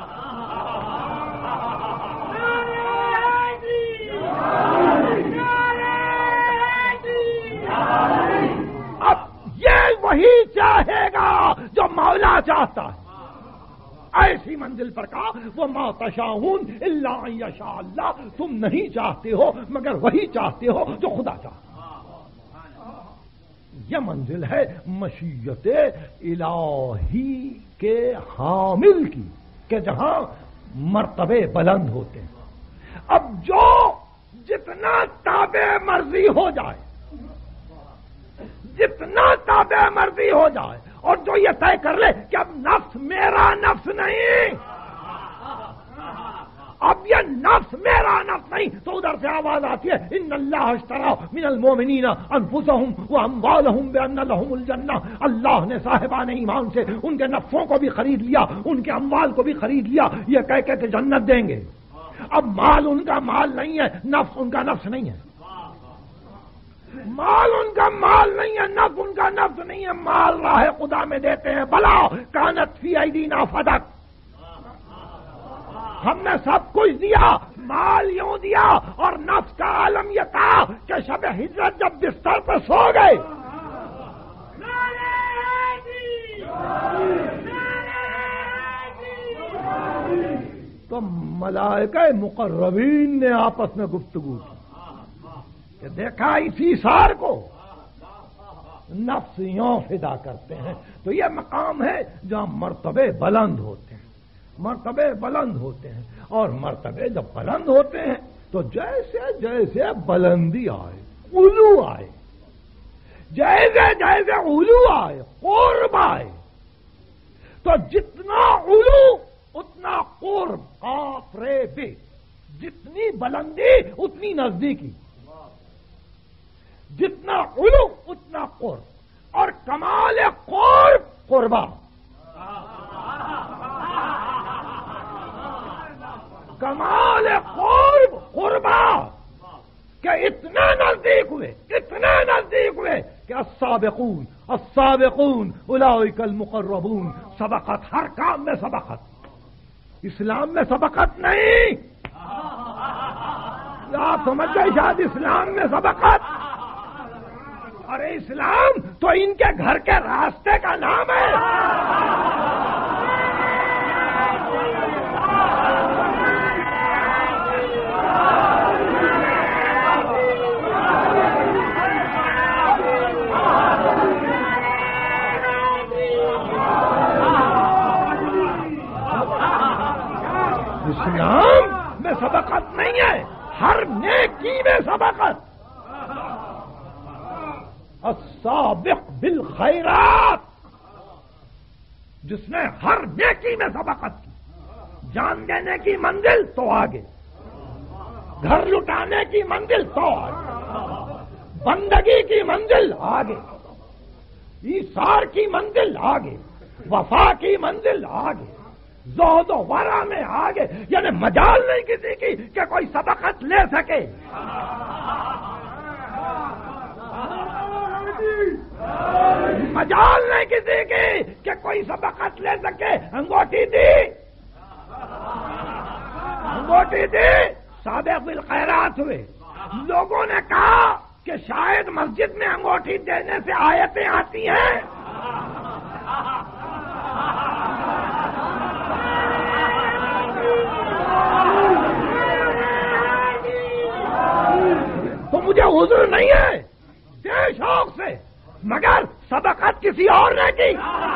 اب یہ وہی چاہے گا جو مولا چاہتا ہے. ایسی منزل پر کہا وہ ما تشاءون الا ان یشاء اللہ، تم نہیں چاہتے ہو مگر وہی چاہتے ہو جو خدا چاہتا. یہ منزل ہے مشیت الہی کے حامل کی، کہ جہاں مرتبے بلند ہوتے ہیں. اب جو جتنا تابع مرضی ہو جائے، اور جو یہ طے کر لے کہ اب نفس میرا نفس نہیں، اب یہ نفس میرا نفس نہیں، تو ادھر سے آواز آتی ہے ان اللہ اشترى من المؤمنین انفسهم واموالهم بان لهم الجنہ. اللہ نے صاحبان ایمان سے ان کے نفسوں کو بھی خرید لیا، ان کے اموال کو بھی خرید لیا، یہ کہہ کہ جنت دیں گے. اب مال ان کا مال نہیں ہے، نفس ان کا نفس نہیں ہے. مال ان کا مال نہیں ہے، نفس ان کا نفس نہیں ہے. مال راہ خدا میں دیتے ہیں، بلا کانت فی ایدینا فدق، ہم نے سب کچھ دیا، مال یوں دیا، اور نفس کا عالم یہ تھا کہ شب ہجرت جب بستر پر سو گئے تو ملائکہ مقربین نے آپس میں گفتگو کی کہ دیکھا اسی سار کو نفس یوں فدا کرتے ہیں. تو یہ مقام ہے جہاں مرتبے بلند ہوتے ہیں، اور مرتبے جب بلند ہوتے ہیں تو جیسے جیسے بلندی آئے، علو آئے، جیسے جیسے علو آئے، قرب آئے، تو جتنا علو اتنا قرب، قاف رے بے، جتنی بلندی اتنی نزدیکی، جتنا علو اتنا قرب، اور کمال قرب قربا. کمال قرب قربا کہ اتنا نزدیک ہوئے کہ السابقون اولئک المقربون، سبقت، ہر کام میں سبقت. اسلام میں سبقت نہیں. آپ سمجھ گئے شاید اسلام میں سبقت. ارے اسلام تو ان کے گھر کے راستے کا نام ہے. اسلام میں سبقت نہیں ہے، ہر نیکی میں سبقت. السابق بالخیرات، جس نے ہر نیکی میں سبقت کی. جان دینے کی منزل تو آگے، گھر لٹانے کی منزل تو آگے، بندگی کی منزل آگے، ایثار کی منزل آگے، وفا کی منزل آگے، زہد و ورع میں آگے. یعنی مجال نہیں کسی کی کہ کوئی سبقت لے سکے. مجال نہیں کسی کی کہ کوئی سبقت لے سکے. انگوٹھی دی، انگوٹھی دی، سابق بالخیرات ہوئے. لوگوں نے کہا کہ شاید مسجد میں انگوٹھی دینے سے آیتیں آتی ہیں. تو مجھے عذر نہیں ہے دے شوق سے، مگر سبقت کسی اور نے کی.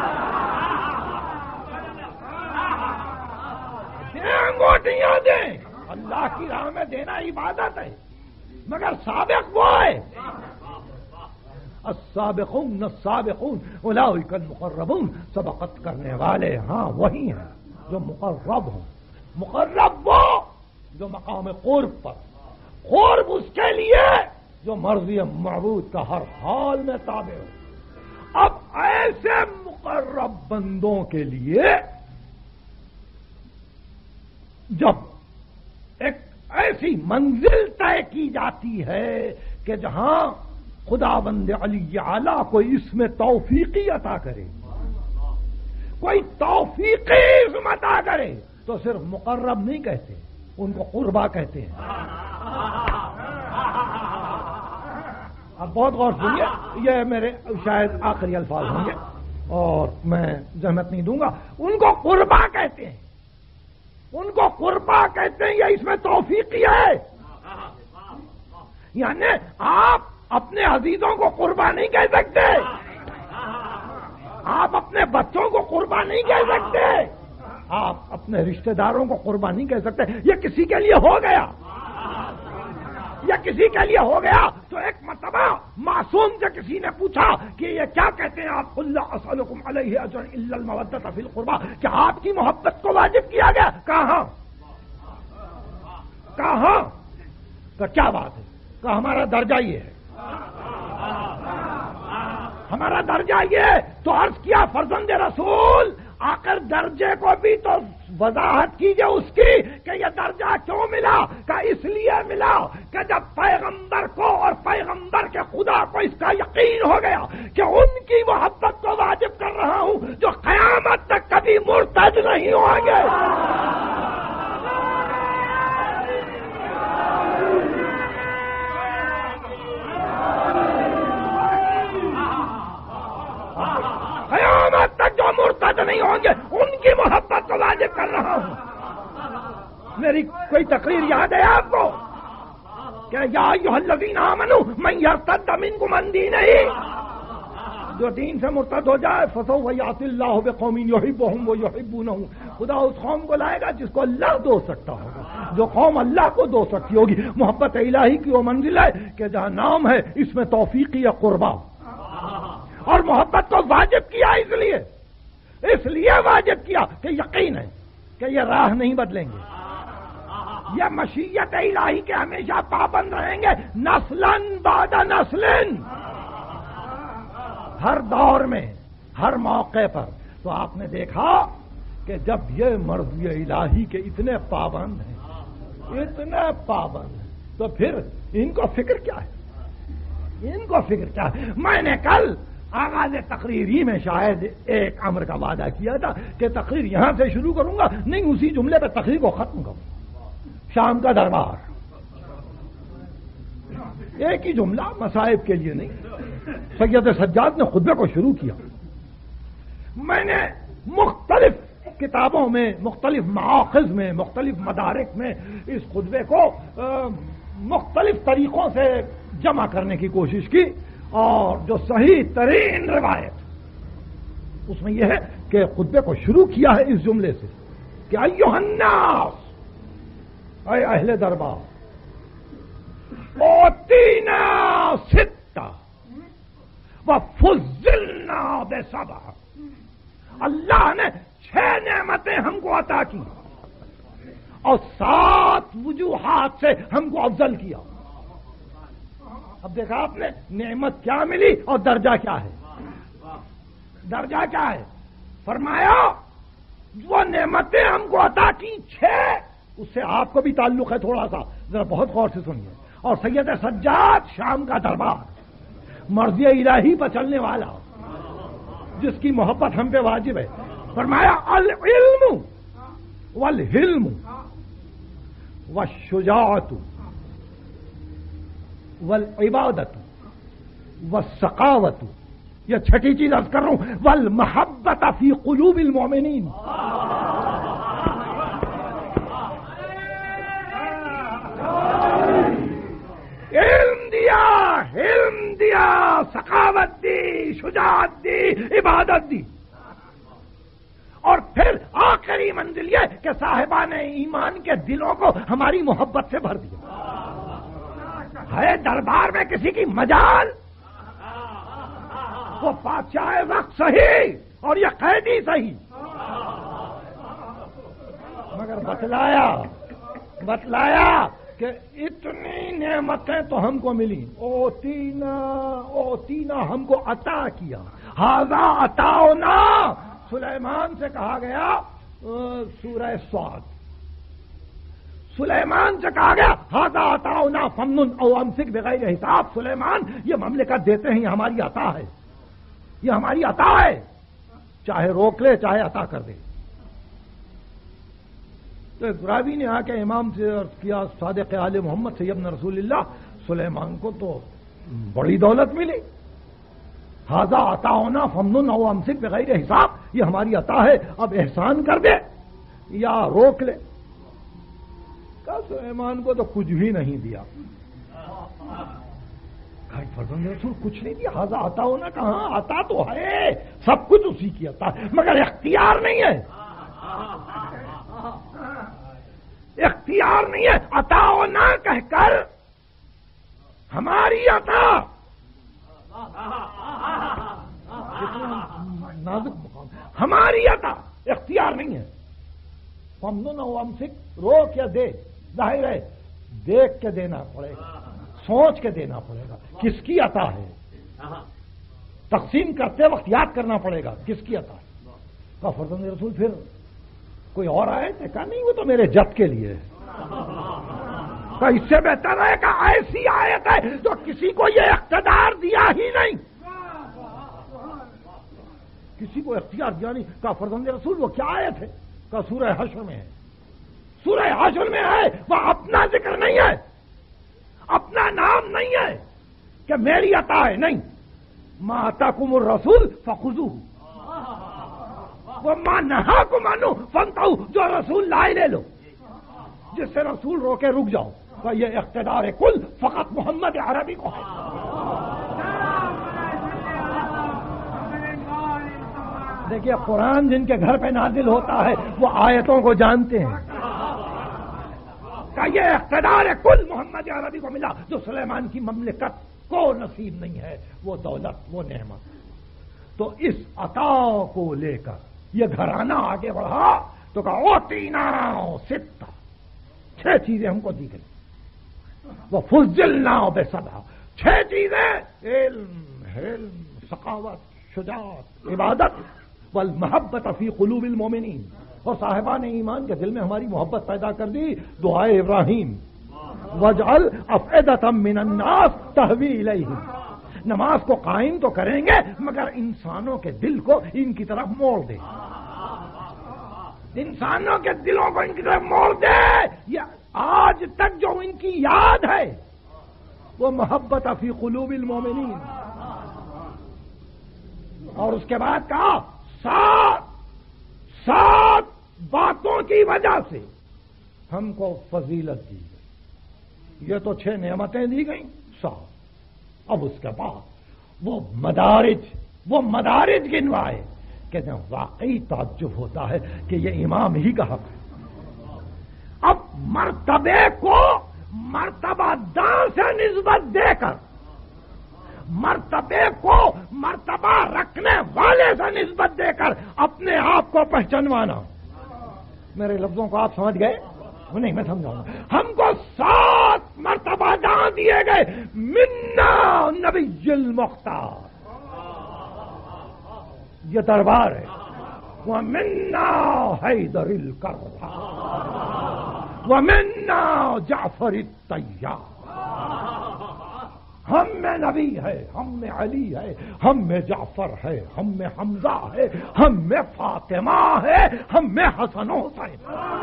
دیں انگوٹیاں دیں، اللہ کی راہ میں دینا عبادت ہے، مگر سابق وہ ہے. السابقون السابقون اولئک المقربون، سبقت کرنے والے ہاں وہی ہیں جو مقرب ہوں. مقرب وہ جو مقام قرب پر، قرب اس کے لیے جو مرضی معبود کا ہر حال میں تابع ہو. اب ایسے مقرب بندوں کے لیے جب ایک ایسی منزل طے کی جاتی ہے کہ جہاں خدا بند علی اعلیٰ کو اس میں توفیقی عطا کرے، کوئی توفیقی عزم عطا کرے، تو صرف مقرب نہیں کہتے، ان کو قربا کہتے ہیں. اب بہت غور سنیے، یہ میرے شاید آخری الفاظ ہوں گے اور میں زحمت نہیں دوں گا. ان کو قربا کہتے ہیں، ان کو قربا کہتے ہیں. یہ اس میں توفیقی ہے. یعنی آپ اپنے عزیزوں کو قربا نہیں کہہ سکتے، آپ اپنے بچوں کو قربا نہیں کہہ سکتے، آپ اپنے رشتہ داروں کو قربا نہیں کہہ سکتے. یہ کسی کے لیے ہو گیا، یہ کسی کے لیے ہو گیا. تو ایک مرتبہ معصوم سے کسی نے پوچھا کہ یہ کیا کہتے ہیں آپ؟ قل لا اسألکم علیہ اجرا الا المودۃ فی القربى، کہ آپ کی محبت کو واجب کیا گیا. کہاں کہاں؟ تو کیا بات ہے کہ ہمارا درجہ یہ ہے، ہمارا درجہ یہ ہے. تو عرض کیا فرزند رسول، آخر درجے کو بھی تو وضاحت کیجئے اس کی کہ یہ درجہ کیوں ملا. کہ اس لیے ملا کہ جب پیغمبر کو اور پیغمبر کے خدا کو اس کا یقین ہو گیا کہ ان کی محبت کو واجب کر رہا ہوں جو قیامت تک کبھی مرتد نہیں ہوں گے. قیامت تک جو مرتد نہیں ہوں گے ان کی محبت کو واجب کر رہا ہوں. میری کوئی تقریر یاد ہے آپ کو کہ یا ایھا الذین آمنوا من یرتد منکم عن دینہ، جو دین سے مرتد ہو جائے فسوف یأتی اللہ بقوم یحبهم ویحبونہ، خدا اس قوم کو لائے گا جس کو اللہ دو سکتا ہوگا. جو قوم اللہ کو دو سکتی ہوگی. محبت الہی کی وہ منزل ہے کہ جہاں نام ہے اس میں توفیقی قربا، اور محبت کو واجب کیا اس لیے واجب کیا کہ یقین ہے کہ یہ راہ نہیں بدلیں گے، یہ مشیت الہی کے ہمیشہ پابند رہیں گے، نسلاً بعد نسلن، ہر دور میں ہر موقع پر. تو آپ نے دیکھا کہ جب یہ مرضی الہی کے اتنے پابند ہیں، اتنے پابند ہیں، تو پھر ان کو فکر کیا ہے؟ ان کو فکر کیا ہے؟ میں نے کل آغاز تقریر میں شاید ایک امر کا وعدہ کیا تھا کہ تقریر یہاں سے شروع کروں گا، نہیں اسی جملے پہ تقریر کو ختم کروں. شام کا دربار، ایک ہی جملہ مصائب کے لیے نہیں. سید سجاد نے خطبے کو شروع کیا. میں نے مختلف کتابوں میں، مختلف مآخذ میں، مختلف مدارک میں اس خطبے کو مختلف طریقوں سے جمع کرنے کی کوشش کی، اور جو صحیح ترین روایت اس میں یہ ہے کہ خطبے کو شروع کیا ہے اس جملے سے کہ ایھا الناس، اے اہل دربار، اوتینا ستہ وفضلنا بسبع، اللہ نے 6 نعمتیں ہم کو عطا کی اور 7 وجوہات سے ہم کو افضل کیا. اب دیکھا آپ نے نعمت کیا ملی اور درجہ کیا ہے. درجہ کیا ہے؟ فرمایا وہ نعمتیں ہم کو عطا کی 6، اس سے آپ کو بھی تعلق ہے تھوڑا سا، ذرا بہت غور سے سنیے. اور سید سجاد شام کا دربار، مرضی الہی پر چلنے والا، جس کی محبت ہم پہ واجب ہے. فرمایا العلم والحلم والشجاعت والعبادت والسخاوت، یہ 6ٹھی چیز عرض کر رہا ہوں، والمحبت فی قلوب المؤمنین. علم دیا، علم دیا، سخاوت دی، شجاعت دی، عبادت دی، اور پھر آخری منزل یہ کہ صاحبان ایمان کے دلوں کو ہماری محبت سے بھر دیا. ہے دربار میں کسی کی مجال، وہ بادشاہ وقت صحیح اور یہ قیدی صحیح، مگر بتلایا کہ اتنی نعمتیں تو ہم کو ملی. اوتینا ہم کو عطا کیا. ھذا عطاؤنا، سلیمان سے کہا گیا سورہ صاد، سلیمان سے کہا گیا ھذا عطاؤنا فمنن او امسک بغیر حساب. سلیمان یہ مملکت دیتے ہیں، یہ ہماری عطا ہے، یہ ہماری عطا ہے، چاہے روک لے چاہے عطا کر دے. تو راوی نے آ کے امام سے عرض کیا صادق آل محمد سیدنا رسول اللہ، سلیمان کو تو بڑی دولت ملی، ھذا عطاؤنا فمنن او امسک بغیر حساب، یہ ہماری عطا ہے، اب احسان کر دے یا روک لے. کہا سلیمان کو تو کچھ بھی نہیں دیا. فرزند رسول کچھ نہیں دیا. ھذا عطاؤنا کہاں، عطا تو ہے، سب کچھ اسی کی عطا ہے، مگر اختیار نہیں ہے، اختیار نہیں ہے. عطاؤنا کہہ کر ہماری عطا، نازک مقام، ہماری عطا اختیار نہیں ہے. فمنن او امسک، روک یا دے، ظاہر ہے دیکھ کے دینا پڑے گا، سوچ کے دینا پڑے گا کس کی عطا ہے. تقسیم کرتے وقت یاد کرنا پڑے گا کس کی عطا ہے. کہا فرزند رسول پھر کوئی اور آیت ہے؟ کہا نہیں، وہ تو میرے جت کے لیے ہے. کہا اس سے بہتر ہے کہ ایسی آیت ہے جو کسی کو یہ اقتدار دیا ہی نہیں، کسی کو اختیار دیا نہیں. کہا فرزند رسول وہ کیا آیت ہے؟ کہا سورہ حشر میں ہے. سورہ حشر میں ہے، وہ اپنا ذکر نہیں ہے، اپنا نام نہیں ہے کہ میری عطا ہے، نہیں. ما آتاکم الرسول فخذوہ وما نہاکم عنہ فانتہوا، جو رسول لائے لے لو، جس سے رسول روکے رک جاؤ. کہ یہ اقتدار کل فقط محمد عربی کو ہے. دیکھیے قرآن جن کے گھر پہ نازل ہوتا ہے وہ آیتوں کو جانتے ہیں. کہ یہ اقتدار کل محمد عربی کو ملا، جو سلیمان کی مملکت کو نصیب نہیں ہے، وہ دولت، وہ نعمت. تو اس عطا کو لے کر یہ گھرانہ آگے بڑھا تو کہا اوتینا ستہ، 6 چیزیں ہم کو دی گئی. وہ فضلنا بسبع، 6 چیزیں، علم، حلم، سخاوت، شجاعت، عبادت، والمحبت فی قلوب المؤمنین، اور صاحبان ایمان کے دل میں ہماری محبت پیدا کر دی. دعائے ابراہیم، واجعل افئدۃ من الناس تہوی الیہم، نماز کو قائم تو کریں گے مگر انسانوں کے دل کو ان کی طرف موڑ دیں، انسانوں کے دلوں کو ان کی طرف موڑ دے۔ یہ آج تک جو ان کی یاد ہے وہ محبت فی قلوب المومنین، اور اس کے بعد کہا سات باتوں کی وجہ سے ہم کو فضیلت دی گئی۔ یہ تو 6 نعمتیں دی گئیں، 7۔ اب اس کے بعد وہ مدارج گنوائے کہ واقعی تعجب ہوتا ہے کہ یہ امام ہی کا حق ہے۔ اب مرتبے کو مرتبہ دار سے نسبت دے کر، مرتبے کو مرتبہ رکھنے والے سے نسبت دے کر اپنے آپ کو پہچانوانا۔ میرے لفظوں کو آپ سمجھ گئے؟ نہیں، میں سمجھاؤں گا۔ ہم کو 7 مرتبہ جہاں دیے گئے، منا نبی المختار، یہ دربار ہے، ومنا حیدر الکرار، ومنا جعفر الطیار۔ ہم میں نبی ہے، ہم میں علی ہے، ہم میں جعفر ہے، ہم میں حمزہ ہے، ہم میں فاطمہ ہے، ہم میں حسن و حسین۔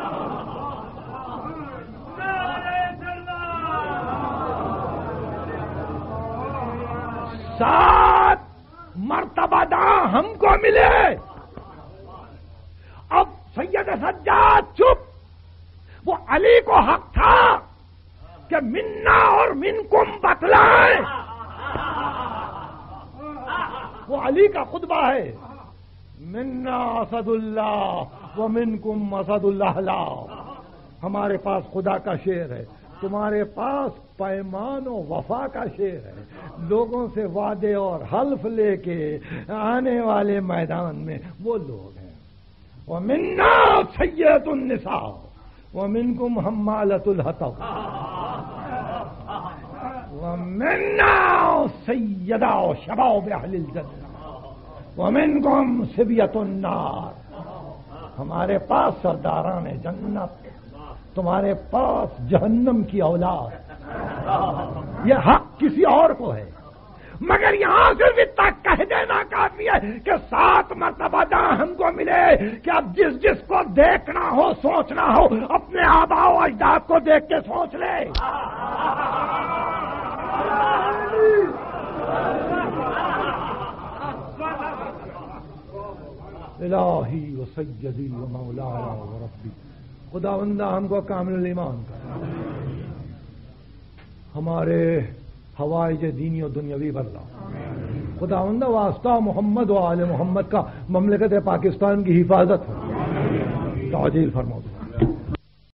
7 مرتبہ جہاں ہم کو ملے۔ اب سید سجاد چپ، وہ علی کو حق تھا کہ منا اور منکم بتلائیں، وہ علی کا خطبہ ہے، منا اسد اللہ ومنکم اسد اللہ لا۔ ہمارے پاس خدا کا شعر ہے، تمہارے پاس پیمان و وفا کا شعر ہے۔ لوگوں سے وعدے اور حلف لے کے آنے والے میدان میں وہ لوگ ہیں۔ ومنا سید النساء ومنکم حمالۃ الحطب ومنا سیدہ شباب اہل الجنہ ومنکم صبیۃ النار۔ ہمارے پاس سرداران جنت، تمہارے پاس جہنم کی اولاد۔ یہ حق کسی اور کو ہے، مگر یہاں صرف اتنا کہہ دینا کافی ہے کہ 7 مرتبہ جہاں ہم کو ملے کہ اب جس کو دیکھنا ہو، سوچنا ہو، اپنے آباء و اجداد کو دیکھ کے سوچ لے۔ الہی و سیدی و مولانا و ربی، خداوندہ ہم کو کامل الایمان کر، ہمارے حوائج دینی و دنیاوی بدلا۔ خداوندہ واسطہ محمد و آل محمد کا مملکت پاکستان کی حفاظت ہو، تعجیل فرماؤ۔